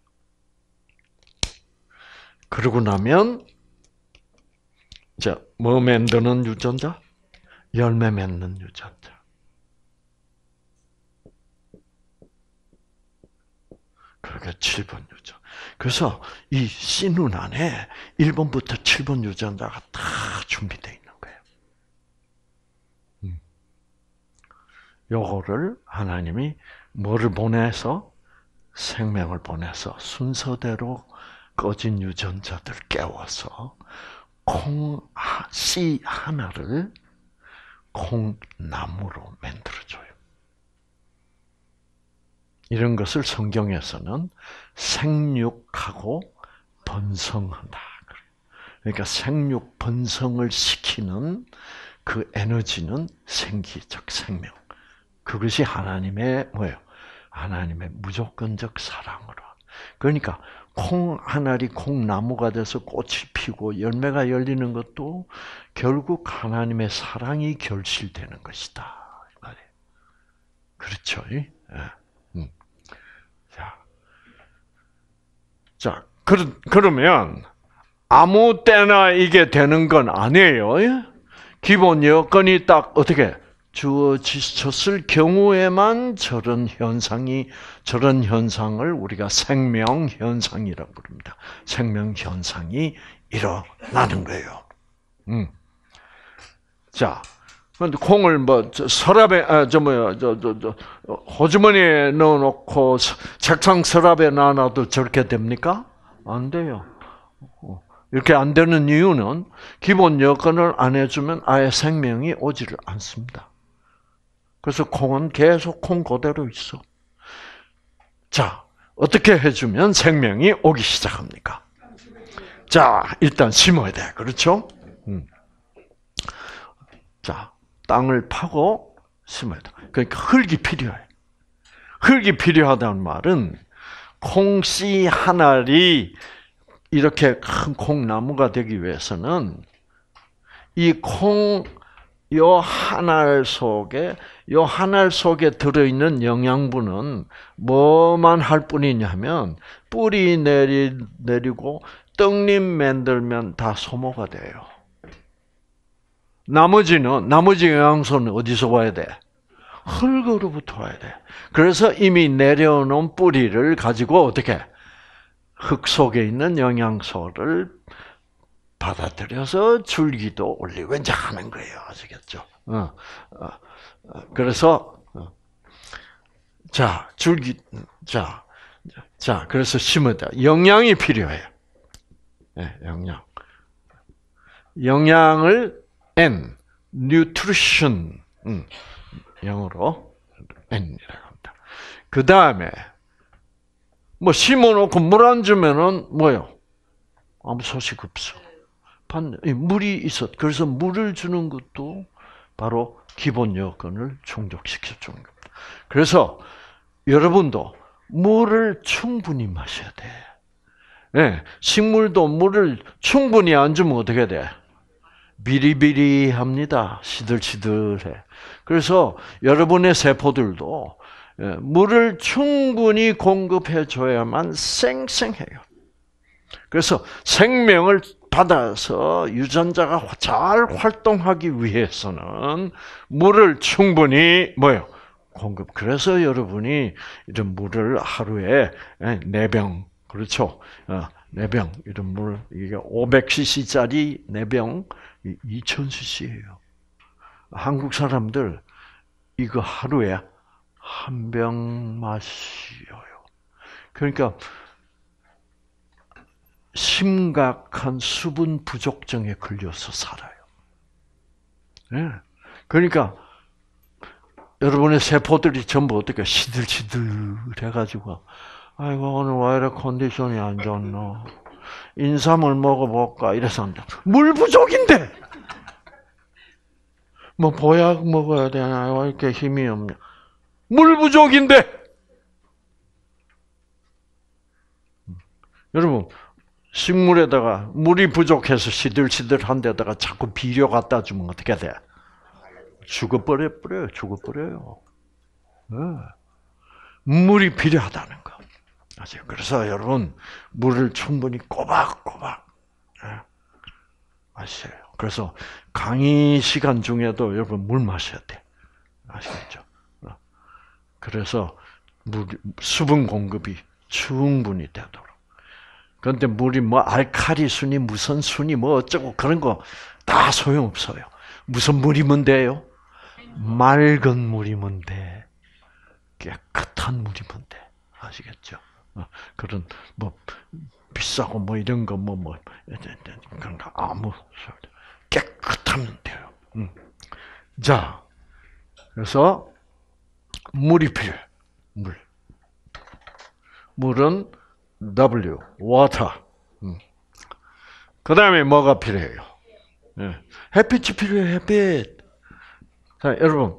그러고 나면 자, 뭐 만드는 유전자? 열매 맺는 유전자. 그러니까 7번 유전. 그래서 이 씨눈 안에 1번부터 7번 유전자가 다 준비되어 있는 거예요. 요거를 하나님이 뭐를 보내서? 생명을 보내서 순서대로 꺼진 유전자들 깨워서 씨 하나를 콩나무로 만들어줘요. 이런 것을 성경에서는 생육하고 번성한다. 그러니까 생육 번성을 시키는 그 에너지는 생기적 생명. 그것이 하나님의 뭐예요? 하나님의 무조건적 사랑으로. 그러니까 콩 하나리 콩나무가 돼서 꽃이 피고 열매가 열리는 것도 결국 하나님의 사랑이 결실되는 것이다. 그렇죠? 자, 그러면 아무 때나 이게 되는 건 아니에요. 기본 여건이 딱 어떻게 주어졌을 경우에만 저런 현상을 우리가 생명 현상이라고 부릅니다. 생명 현상이 일어나는 거예요. 자, 근데 콩을 뭐 서랍에 호주머니에 넣어놓고 책상 서랍에 놔놔도 저렇게 됩니까? 안 돼요. 이렇게 안 되는 이유는 기본 여건을 안 해주면 아예 생명이 오지를 않습니다. 그래서 콩은 계속 콩 그대로 있어. 자, 어떻게 해주면 생명이 오기 시작합니까? 자, 일단 심어야 돼. 그렇죠? 자, 땅을 파고 심어야 돼. 그러니까 흙이 필요해. 흙이 필요하다는 말은 콩씨 한 알이 이렇게 큰 콩나무가 되기 위해서는 이 콩, 요 한 알 속에 들어있는 영양분은 뭐만 할 뿐이냐면 뿌리 내리고 떡잎 만들면 다 소모가 돼요. 나머지 영양소는 어디서 와야 돼? 흙으로부터 와야 돼. 그래서 이미 내려놓은 뿌리를 가지고 어떻게? 흙 속에 있는 영양소를 받아들여서 줄기도 올리고 이제 하는 거예요. 아시겠죠? 그래서 그래서 심으다. 영양이 필요해요. 네, 영양을 nutrition 영어로 N이라고 합니다. 그 다음에 뭐 심어놓고 물 안 주면은 뭐요? 아무 소식 없어. 물이 있어. 그래서 물을 주는 것도 바로 기본 여건을 충족시켜 주는 겁니다. 그래서 여러분도 물을 충분히 마셔야 돼. 네, 식물도 물을 충분히 안 주면 어떻게 돼? 비리비리합니다. 시들시들해. 그래서 여러분의 세포들도 물을 충분히 공급해 줘야만 쌩쌩해요. 그래서 생명을 받아서 유전자가 잘 활동하기 위해서는 물을 충분히 공급. 그래서 여러분이 이런 물을 하루에 4병, 그렇죠? 4병, 이런 물, 이게 500cc짜리 4병, 2000cc예요. 한국 사람들 이거 하루에 1병 마셔요. 그러니까 심각한 수분 부족증에 걸려서 살아요. 네. 그러니까 여러분의 세포들이 전부 어떻게 시들시들해가지고 아이고 오늘 왜 이렇게 컨디션이 안 좋노? 인삼을 먹어볼까? 이래서 물 부족인데 뭐 보약 먹어야 되나? 왜 이렇게 힘이 없냐? 물 부족인데 여러분 식물에다가 물이 부족해서 시들시들한 데다가 자꾸 비료 갖다 주면 어떻게 돼? 죽어버려요. 네. 물이 필요하다는 거. 아세요? 그래서 여러분 물을 충분히 꼬박꼬박 마셔요. 그래서 강의 시간 중에도 여러분 물 마셔야 돼. 아시겠죠? 그래서 수분 공급이 충분히 되도록. 그런데 물이 뭐 알칼리 순이 무슨 순이 뭐 어쩌고 그런 거 다 소용없어요. 무슨 물이면 돼요? 맑은 물이면 돼. 깨끗한 물이면 돼. 아시겠죠? 그런 뭐 비싸고 뭐 이런 거 그런 거 아무 깨끗하면 돼요. 자, 그래서 물이 필요해. 물은 W, water. 그 다음에 뭐가 필요해요? 햇빛이 필요해, 햇빛. 자, 여러분,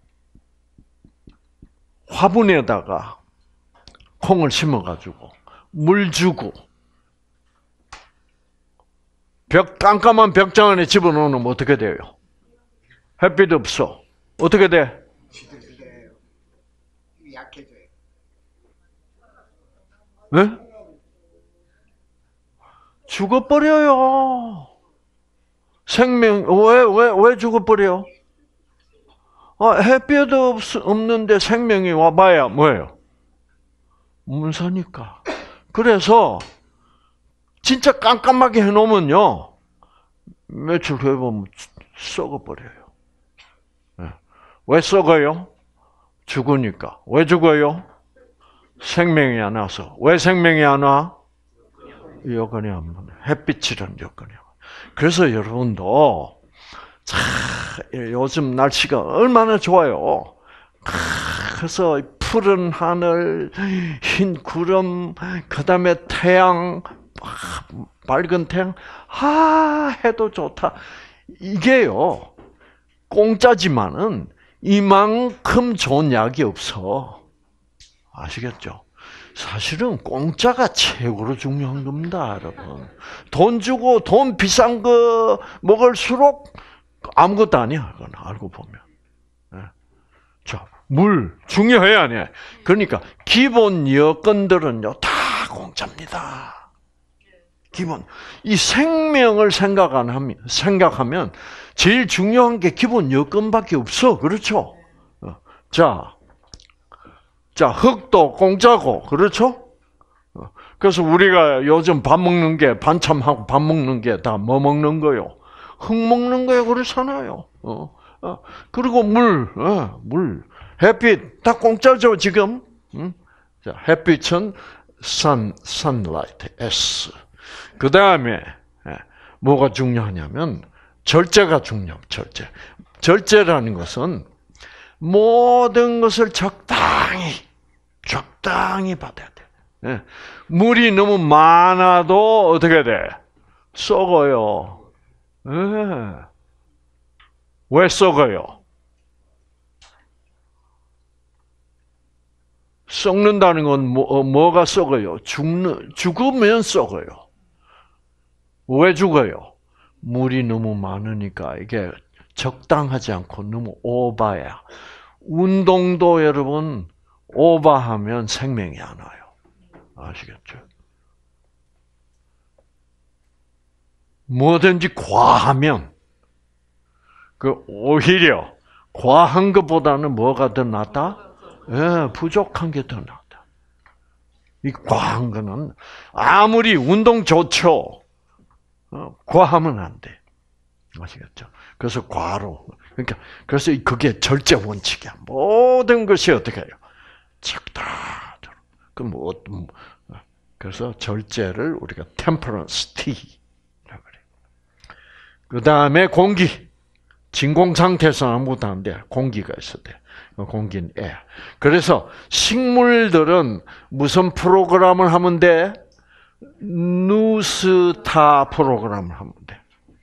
화분에다가 콩을 심어가지고, 물 주고, 깜깜한 벽장 안에 집어넣으면 어떻게 돼요? 햇빛 없어. 어떻게 돼? 약해져요. 네? 죽어버려요. 왜 죽어버려? 햇빛 없는데 생명이 와봐야 뭐예요? 문사니까. 그래서, 진짜 깜깜하게 해놓으면요, 며칠 후에 보면 썩어버려요. 왜 썩어요? 죽으니까. 왜 죽어요? 생명이 안 와서. 왜 생명이 안 와? 여건이 안 햇빛이라는 여건이. 그래서 여러분도 자, 요즘 날씨가 얼마나 좋아요. 그래서 푸른 하늘, 흰 구름, 그다음에 태양, 밝은 태양, 해도 좋다. 이게요, 공짜지만은 이만큼 좋은 약이 없어. 아시겠죠? 사실은 공짜가 최고로 중요한 겁니다, 여러분. 돈 주고 돈 비싼 거 먹을수록 아무것도 아니야, 그건 알고 보면. 자, 물 중요해야 안 해. 그러니까 기본 여건들은요 다 공짜입니다. 기본 이 생명을 생각하면 제일 중요한 게 기본 여건밖에 없어, 그렇죠? 자, 흙도 공짜고, 그렇죠? 그래서 우리가 요즘 밥 먹는 게, 반참하고 밥 먹는 게 다 뭐 먹는 거요? 흙 먹는 거요, 그렇잖아요. 그리고 물, 햇빛, 다 공짜죠, 지금? 자, 햇빛은 sunlight, S. 그 다음에, 뭐가 중요하냐면, 절제가 중요해요, 절제. 절제라는 것은 모든 것을 적당히 받아야 돼. 물이 너무 많아도 어떻게 돼? 썩어요. 왜 썩어요? 썩는다는 건 뭐가 썩어요? 죽으면 썩어요. 왜 죽어요? 물이 너무 많으니까 이게 적당하지 않고 너무 오바야. 운동도 여러분 오바하면 생명이 안 와요. 아시겠죠? 뭐든지 과하면 오히려 과한 것보다는 뭐가 더 낫다? 부족한 게 더 낫다. 이 과한 거는 아무리 운동 좋죠. 과하면 안 돼. 아시겠죠? 그래서 과로. 그러니까 그래서 그게 절제 원칙이야. 모든 것이 어떻게 해요? 적당하도록. 그래서 절제를 우리가 temperance T라고 그래요. 그 다음에 공기. 진공 상태에서는 아무것도 안 돼. 공기가 있어야 돼. 공기는 air. 그래서 식물들은 무슨 프로그램을 하면 돼? 뉴스타 프로그램을 하면 돼.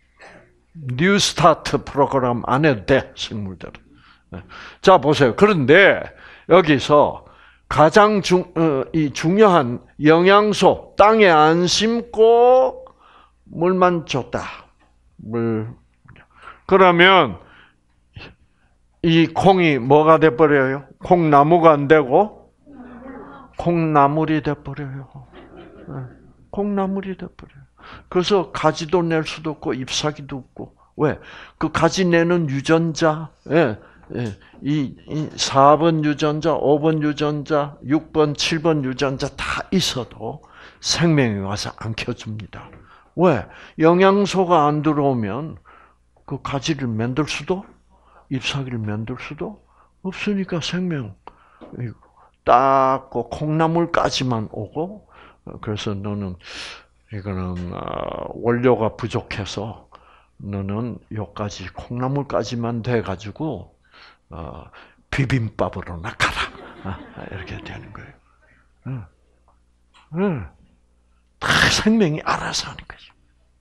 뉴스타트 프로그램 안 해도 돼, 식물들은. 자, 보세요. 그런데 여기서 가장 중요한 영양소, 땅에 안 심고 물만 줬다. 그러면 이 콩이 뭐가 돼버려요? 콩나무가 안 되고 콩나물이 돼버려요. 콩나물이 돼버려요. 그래서 가지도 낼 수도 없고 잎사귀도 없고. 왜? 그 가지 내는 유전자, 이 4번 유전자, 5번 유전자, 6번, 7번 유전자 다 있어도 생명이 와서 안 켜줍니다. 왜? 영양소가 안 들어오면 그 가지를 만들 수도, 잎사귀를 만들 수도 없으니까 생명 딱 콩나물까지만 오고. 그래서 너는 이거는 원료가 부족해서 너는 요까지 콩나물까지만 돼가지고 비빔밥으로 나가라. 이렇게 되는 거예요. 다 생명이 알아서 하는 거죠.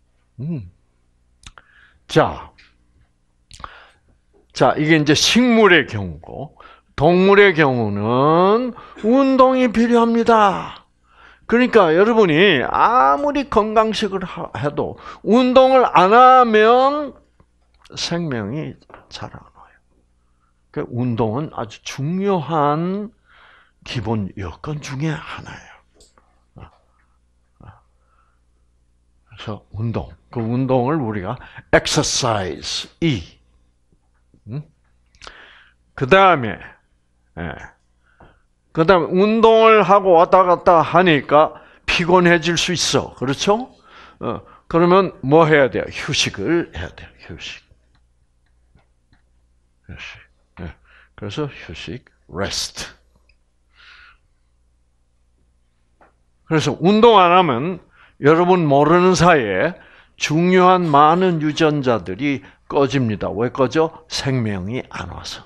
자, 이게 이제 식물의 경우고, 동물의 경우는 운동이 필요합니다. 그러니까 여러분이 아무리 건강식을 해도 운동을 안 하면 생명이 잘 안 와요. 그 운동은 아주 중요한 기본 여건 중에 하나예요. 그래서 운동, 그 운동을 우리가 exercise, 그 다음에 운동을 하고 왔다 갔다 하니까 피곤해질 수 있어. 그렇죠? 그러면 뭐 해야 돼요? 휴식을 해야 돼요. 휴식. 그래서 휴식, rest. 그래서 운동 안 하면 여러분 모르는 사이에 중요한 많은 유전자들이 꺼집니다. 왜 꺼져? 생명이 안 와서.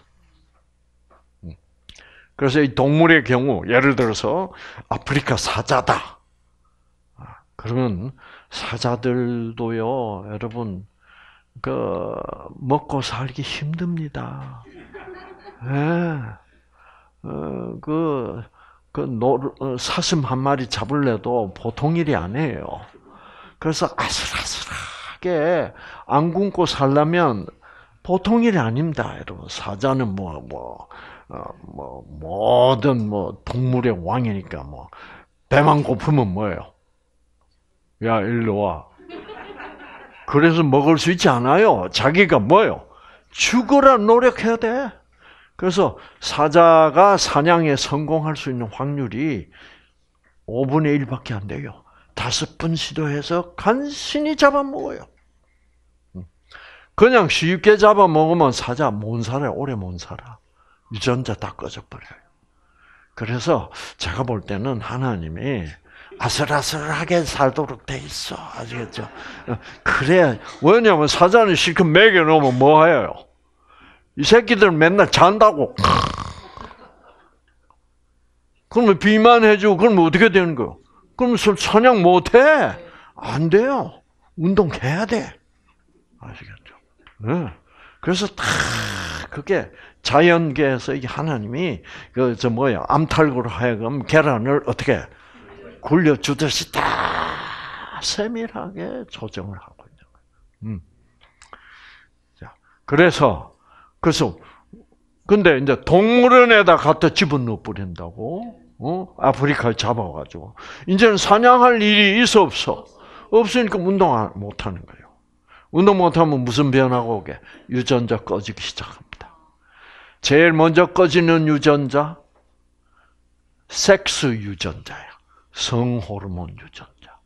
그래서 이 동물의 경우 예를 들어서 아프리카 사자다. 그러면 사자들도요, 여러분 먹고 살기 힘듭니다. 예. 사슴 한 마리 잡을래도 보통 일이 아니에요. 그래서 아슬아슬하게 안 굶고 살려면 보통 일이 아닙니다, 여러분. 사자는 모든 동물의 왕이니까 배만 고프면 뭐예요? 야, 일로 와. 그래서 먹을 수 있지 않아요. 자기가 뭐예요? 죽으라 노력해야 돼. 그래서 사자가 사냥에 성공할 수 있는 확률이 5분의 1밖에 안 돼요. 5번 시도해서 간신히 잡아먹어요. 그냥 쉽게 잡아먹으면 사자 못 살아요. 오래 못 살아. 유전자 다 꺼져버려요. 그래서 제가 볼 때는 하나님이 아슬아슬하게 살도록 돼 있어. 아시겠죠? 그래. 왜냐하면 사자는 실컷 먹여놓으면 뭐 해요? 이 새끼들 맨날 잔다고. 그러면 비만해지고 그러면 어떻게 되는 거예요? 그러면 사냥 못해. 안 돼요. 운동해야 돼. 아시겠죠? 네. 그래서 다 그게 자연계에서 이 하나님이 암탉으로 하여금 계란을 어떻게 굴려주듯이 다 세밀하게 조정을 하고 있는 거예요. 자, 그래서 근데 이제 동물원에다 갖다 집어넣어 버린다고, 아프리카에 잡아가지고 이제는 사냥할 일이 있어 없어? 없으니까 운동 못 하는 거예요. 운동 못 하면 무슨 변화가 오게? 유전자 꺼지기 시작합니다. 제일 먼저 꺼지는 유전자, 섹스 유전자야. 성호르몬 유전자.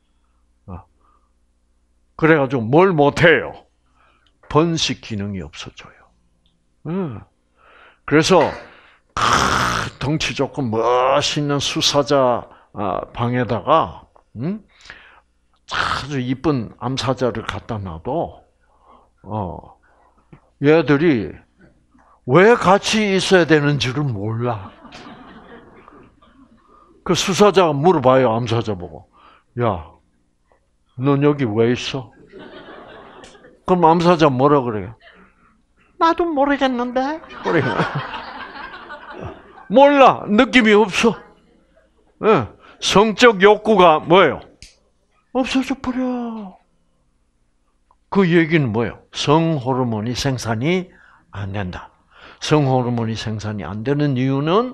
그래가지고 뭘 못해요? 번식 기능이 없어져요. 그래서 덩치 좋고 멋있는 수사자 방에다가 아주 이쁜 암사자를 갖다 놔도 얘들이 왜 같이 있어야 되는지를 몰라. 그 수사자가 물어봐요, 암사자 보고. 야, 넌 여기 왜 있어? 그럼 암사자 뭐라 그래요? 나도 모르겠는데? 그래. 몰라. 느낌이 없어. 네. 성적 욕구가 뭐예요? 없어져 버려. 그 얘기는 뭐예요? 성호르몬이 생산이 안 된다. 성호르몬이 생산이 안 되는 이유는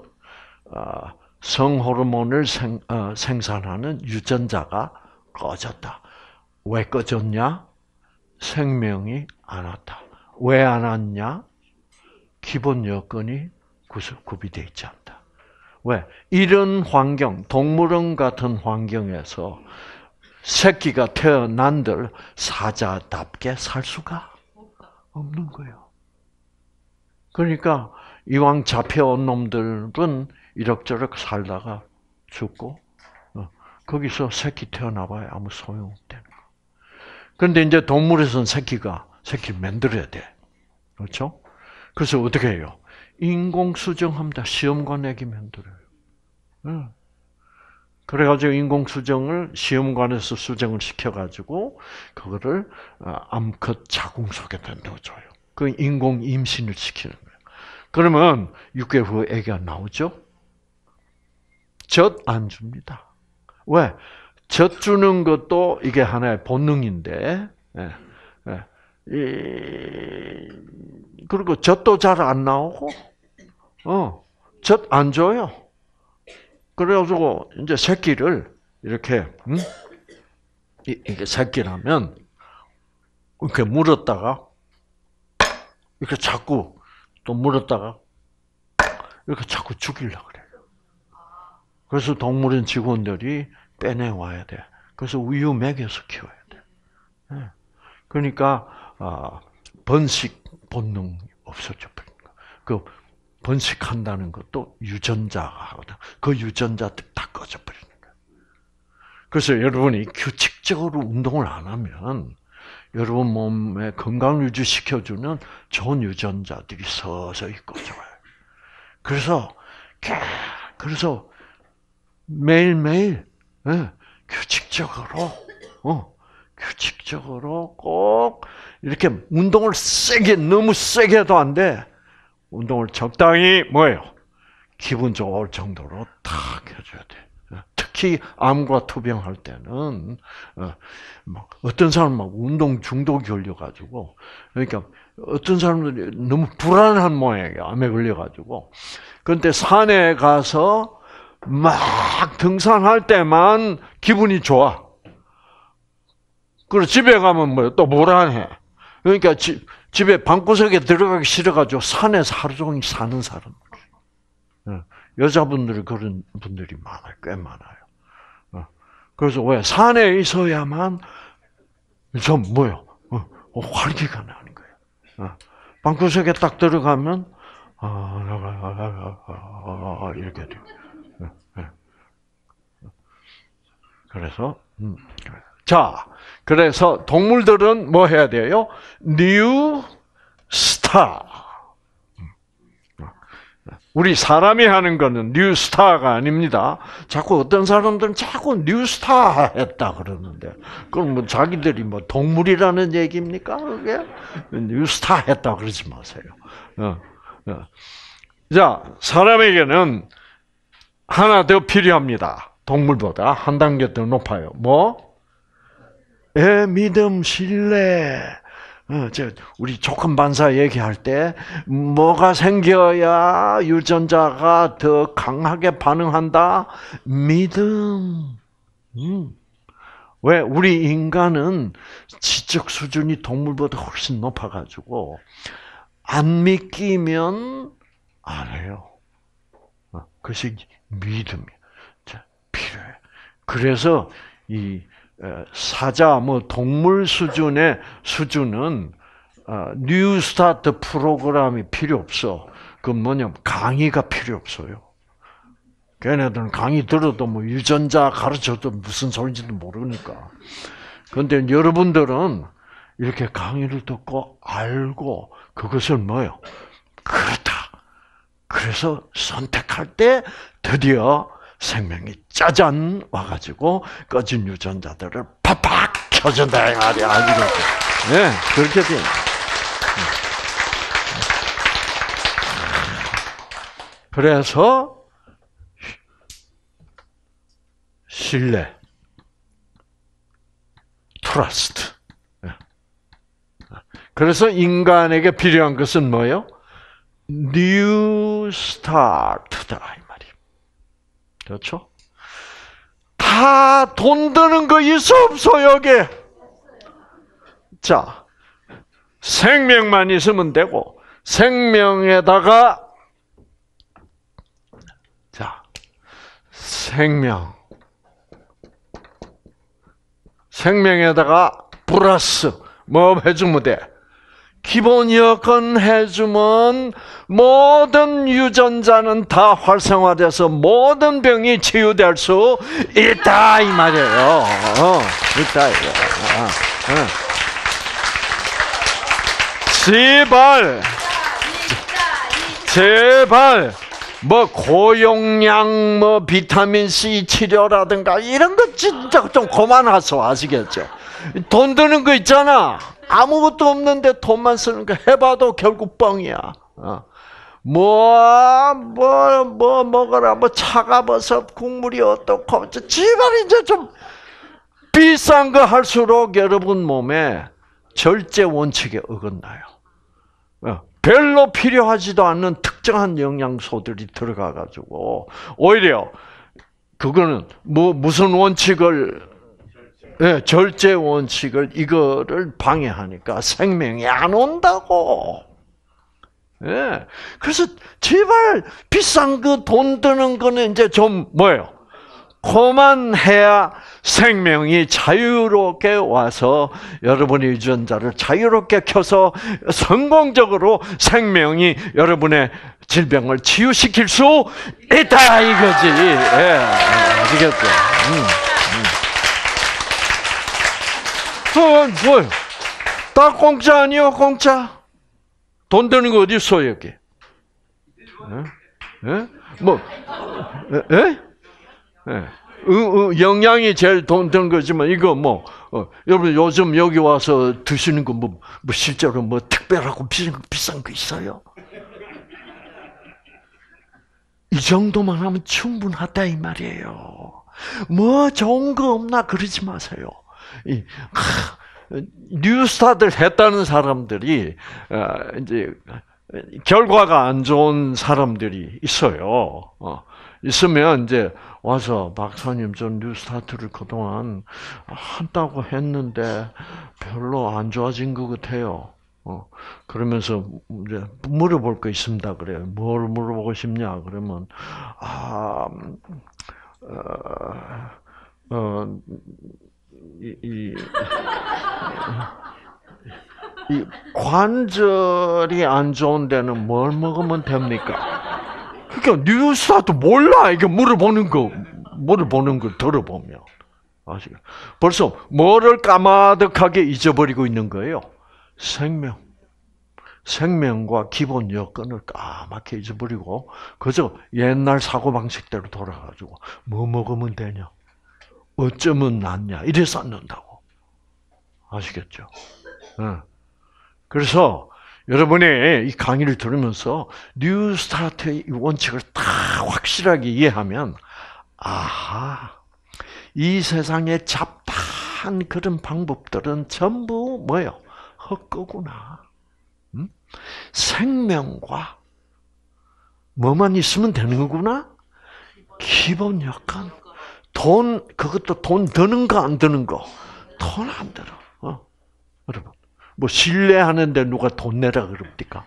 성호르몬을 생산하는 유전자가 꺼졌다. 왜 꺼졌냐? 생명이 안 왔다. 왜 안 왔냐? 기본 여건이 구비되어 있지 않다. 왜? 이런 환경, 동물원 같은 환경에서 새끼가 태어난들 사자답게 살 수가 없는 거예요. 그러니까 이왕 잡혀온 놈들은 이럭저럭 살다가 죽고 거기서 새끼 태어나봐야 아무 소용없다는 거. 그런데 이제 동물에서는 새끼를 만들어야 돼. 그렇죠? 그래서 어떻게 해요? 인공수정합니다. 시험관 애기 만들어요. 그래가지고 인공수정을 시험관에서 수정을 시켜가지고 그거를 암컷 자궁 속에다 넣어줘요. 그 인공 임신을 시키는 거예요. 그러면 6개월 후에 애기가 나오죠? 젖 안 줍니다. 왜? 젖 주는 것도 이게 하나의 본능인데, 그리고 젖도 잘 안 나오고, 젖 안 줘요. 그래가지고 이제 새끼를 이렇게, 이게 새끼라면 이렇게 물었다가 이렇게 자꾸 또 물었다가 이렇게 자꾸 죽이려고 그래요. 그래서 동물원 직원들이 빼내와야 돼. 그래서 우유 먹여서 키워야 돼. 그러니까 번식 본능이 없어져 버린 거. 그 번식한다는 것도 유전자가 하거든. 그 유전자들 다 꺼져 버리는 거야. 그래서 여러분이 규칙적으로 운동을 안 하면 여러분 몸에 건강 유지시켜주는 좋은 유전자들이 서서히 꺼져요. 그래서 매일매일 규칙적으로 꼭 이렇게 운동을 너무 세게 해도 안 돼. 운동을 적당히 기분 좋을 정도로 탁 해줘야 돼. 특히 암과 투병할 때는 어떤 사람은 막 운동 중독이 걸려가지고 그러니까 어떤 사람들이 너무 불안한 모양이에요. 암에 걸려가지고. 그런데 산에 가서 막 등산할 때만 기분이 좋아. 그리고 집에 가면 또 불안해. 그러니까 집에 방구석에 들어가기 싫어가지고 산에서 하루 종일 사는 사람. 여자분들이 그런 분들이 많아요. 꽤 많아요. 그래서 왜 산에 있어야만 좀 활기가 나는 거예요. 방구석에 딱 들어가면 이렇게 돼요. 그래서 그래서 동물들은 뭐 해야 돼요? 뉴 스타. 우리 사람이 하는 거는 뉴스타가 아닙니다. 자꾸 어떤 사람들은 자꾸 뉴스타 했다 그러는데, 그럼 자기들이 동물이라는 얘기입니까? 그게? 뉴스타 했다 그러지 마세요. 자, 사람에게는 하나 더 필요합니다. 동물보다 한 단계 더 높아요. 믿음, 신뢰. 우리 조건 반사 얘기할 때 뭐가 생겨야 유전자가 더 강하게 반응한다? 믿음. 왜? 우리 인간은 지적 수준이 동물보다 훨씬 높아가지고 안 믿기면 안 해요. 그것이 믿음이 필요해. 그래서 이 사자, 동물 수준의 수준은 뉴 스타트 프로그램이 필요 없어. 그건 뭐냐면 강의가 필요 없어요. 걔네들은 강의 들어도 유전자 가르쳐도 무슨 소리인지도 모르니까. 그런데 여러분들은 이렇게 강의를 듣고 알고 그것을 그렇다. 그래서 선택할 때 드디어 생명이 짜잔 와가지고 꺼진 유전자들을 팍팍 켜준다 이 말이야. 네, 그렇게 돼요. 그래서 신뢰, 트러스트. 그래서 인간에게 필요한 것은 뭐예요? 뉴 스타트다 이 말이에요. 그렇죠? 다 돈 드는 거 있어 없어 여기? 자, 생명만 있으면 되고 생명에다가 생명에다가 플러스 뭐 해주면 돼? 기본 여건 해주면 모든 유전자는 다 활성화돼서 모든 병이 치유될 수 있다 이 말이에요. 있다 이거. 제발 고용량 비타민 C 치료라든가 이런 거 진짜 좀 그만하소. 아시겠죠? 돈 드는 거 있잖아. 아무것도 없는데 돈만 쓰는 거 해봐도 결국 뻥이야. 먹어라. 차가버섯 국물이 어떻고. 제발 이제 좀 비싼 거 할수록 여러분 몸에 절제 원칙에 어긋나요. 별로 필요하지도 않는 특정한 영양소들이 들어가가지고 오히려 그거는 무슨 원칙을 절제 원칙을 이거를 방해하니까 생명이 안 온다고. 그래서 제발 비싼 거 돈 드는 거는 이제 좀 그만해야 생명이 자유롭게 와서 여러분의 유전자를 자유롭게 켜서 성공적으로 생명이 여러분의 질병을 치유시킬 수 있다 이거지. 아시겠죠? 뭐요? 다 공짜 아니요, 공짜? 돈 드는 거 어디 있어, 여기? 예? 뭐, 예? 예. 영양이 제일 돈 드는 거지만, 이거 뭐, 여러분 요즘 여기 와서 드시는 거 뭐 실제로 뭐 특별하고 비싼 거 있어요? 이 정도만 하면 충분하다 이 말이에요. 뭐 좋은 거 없나 그러지 마세요. 뉴스타들 했다는 사람들이 이제 결과가 안 좋은 사람들이 있어요. 있으면 이제 와서 박사님 전 뉴스타트를 그동안 한다고 했는데 별로 안 좋아진 것 같아요. 그러면서 이제 물어볼 거 있습니다. 그래요. 뭘 물어보고 싶냐? 그러면 이 관절이 안 좋은 데는 뭘 먹으면 됩니까? 그러니까 뉴스타트 몰라. 이게 물어보는 걸 들어보면 아시죠? 벌써 뭐를 까마득하게 잊어버리고 있는 거예요. 생명과 기본 여건을 까맣게 잊어버리고 그저 옛날 사고방식대로 돌아가지고 뭐 먹으면 되냐, 어쩌면 낫냐 이래서 안 는다고. 아시겠죠? 그래서 여러분이 이 강의를 들으면서 뉴스타트의 원칙을 다 확실하게 이해하면 이 세상에 잡다한 그런 방법들은 전부 뭐예요? 헛거구나. 생명과 뭐만 있으면 되는 거구나? 기본 여건. 그것도 돈 드는 거 안 드는 거. 돈 안 들어. 여러분. 뭐 실내하는데 누가 돈 내라 그럽니까?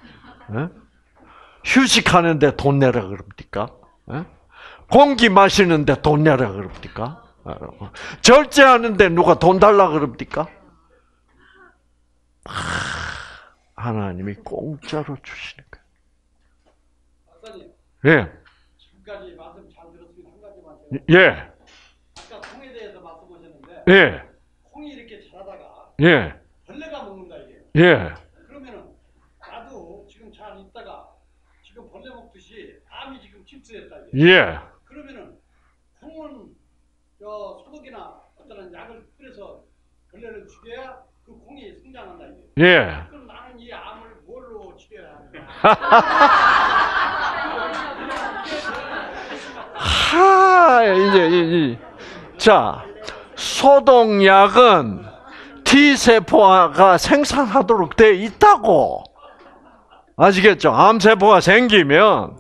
휴식하는데 돈 내라 그럽니까? 공기 마시는데 돈 내라 그럽니까? 절제하는데 누가 돈 달라 그럽니까? 하나님이 공짜로 주시는 거예요. 박사님. 예. 지금까지 말씀 잘 들었습니다. 한 가지만. 예. 아까 콩에 대해서 말씀하셨는데. 예. 콩이 이렇게 자라다가. 예. 벌레가 먹는다 이게. 예. 그러면은 나도 지금 잘 있다가 지금 벌레 먹듯이 암이 지금 침투했다 이게. 예. 그러면은 콩은 소독이나 어떤 약을 뿌려서 벌레를 죽여야 그 콩이 성장한다 이게. 예. 그럼 나는 이 암을 뭘로 치료해야 하는가? 자, 소독약은 T세포가 생산하도록 되어 있다고. 아시겠죠? 암세포가 생기면,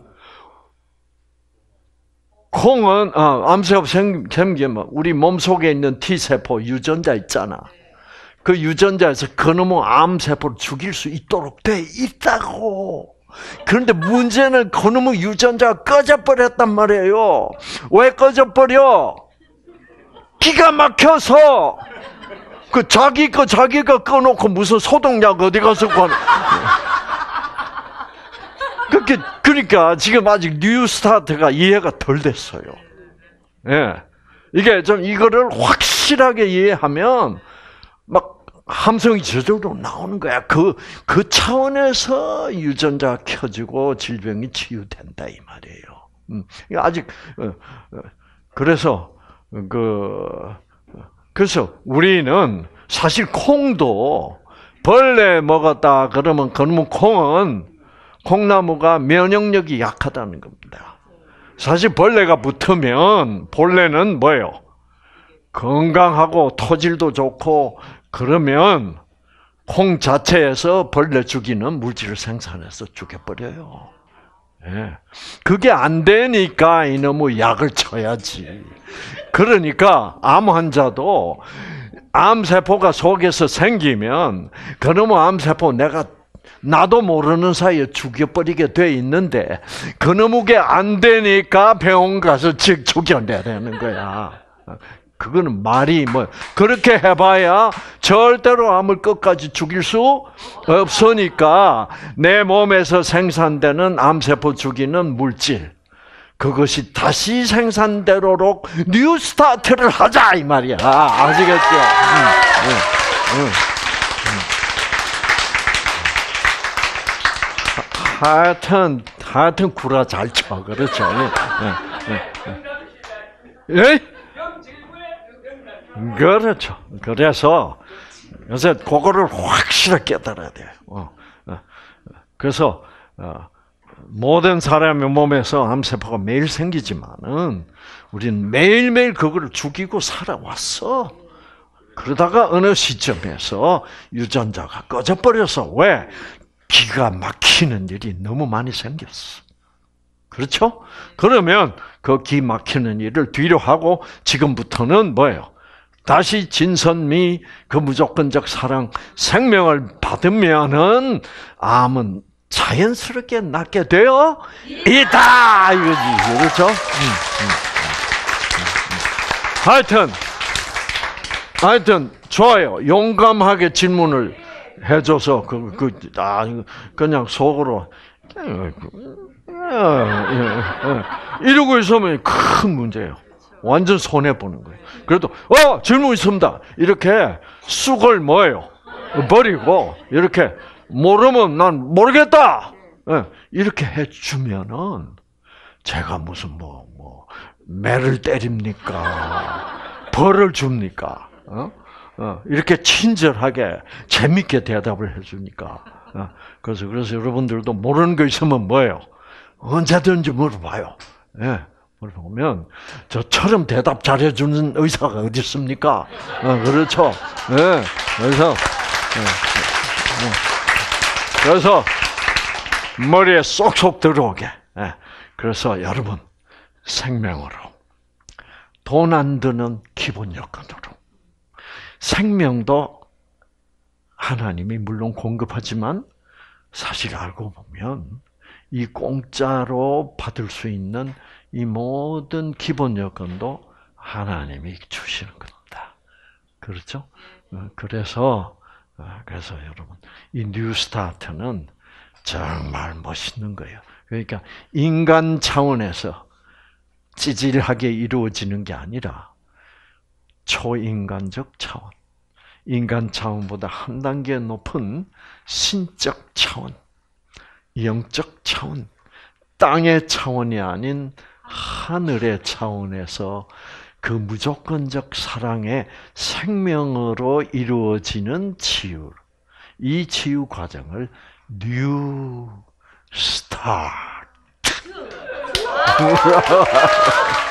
콩은, 암세포 생기면, 우리 몸속에 있는 T세포 유전자 있잖아. 그 유전자에서 그놈의 암세포를 죽일 수 있도록 돼 있다고. 그런데 문제는 그놈의 유전자가 꺼져버렸단 말이에요. 왜 꺼져버려? 기가 막혀서 자기가 꺼놓고 무슨 소독약 어디 가서 그러니까 지금 아직 뉴스타트가 이해가 덜 됐어요. 예. 이게 좀 이거를 확실하게 이해하면 막 함성이 저절로 나오는 거야. 그 차원에서 유전자가 켜지고 질병이 치유된다 이 말이에요. 아직 그래서 우리는 사실 콩도 벌레 먹었다 그러면 그러면 콩나무가 면역력이 약하다는 겁니다. 사실 벌레가 붙으면 본래는 뭐예요? 건강하고 토질도 좋고 그러면 콩 자체에서 벌레 죽이는 물질을 생산해서 죽여버려요. 예. 그게 안 되니까 이놈의 약을 쳐야지. 그러니까 암 환자도 암세포가 속에서 생기면 그놈의 암세포 나도 모르는 사이에 죽여버리게 돼 있는데 그놈의 게 안 되니까 병원 가서 죽여내야 되는 거야. 그거는 말이 그렇게 해봐야 절대로 암을 끝까지 죽일 수 없으니까 내 몸에서 생산되는 암세포 죽이는 물질, 그것이 다시 생산되도록 뉴스타트를 하자 이 말이야. 아시겠죠? 하여튼 구라 잘 쳐. 그렇죠. 예? 그렇죠. 그래서 그거를 확실하게 깨달아야 돼요. 그래서 모든 사람의 몸에서 암세포가 매일 생기지만은 우리는 매일매일 그거를 죽이고 살아왔어. 그러다가 어느 시점에서 유전자가 꺼져버려서 왜? 기가 막히는 일이 너무 많이 생겼어. 그렇죠? 그러면 그 기 막히는 일을 뒤로 하고 지금부터는 뭐예요? 다시 진선미 그 무조건적 사랑 생명을 받으면은 암은 자연스럽게 낫게 되어 있다 이거지. 그렇죠? 하여튼 좋아요. 용감하게 질문을 해줘서 그냥 속으로 이러고 있으면 큰 문제예요. 완전 손해 보는 거예요. 그래도 질문 있습니다. 이렇게 쑥을 뭐예요? 버리고 이렇게 모르면 난 모르겠다. 이렇게 해주면은 제가 무슨 매를 때립니까? 벌을 줍니까? 이렇게 친절하게 재밌게 대답을 해주니까. 그래서 여러분들도 모르는 거 있으면 뭐예요? 언제든지 물어봐요. 예. 물어보면 저처럼 대답 잘해주는 의사가 어디 있습니까? 그렇죠. 예. 그래서 머리에 쏙쏙 들어오게. 예. 그래서 여러분 생명으로 돈 안 드는 기본 여건으로 생명도 하나님이 물론 공급하지만 사실 알고 보면 이 공짜로 받을 수 있는 이 모든 기본 여건도 하나님이 주시는 겁니다. 그렇죠? 그래서 여러분 이 뉴스타트는 정말 멋있는 거예요. 그러니까 인간 차원에서 찌질하게 이루어지는 게 아니라 초인간적 차원, 인간 차원보다 한 단계 높은 신적 차원, 영적 차원, 땅의 차원이 아닌 하늘의 차원에서 그 무조건적 사랑의 생명으로 이루어지는 치유, 이 치유 과정을 뉴 스타트.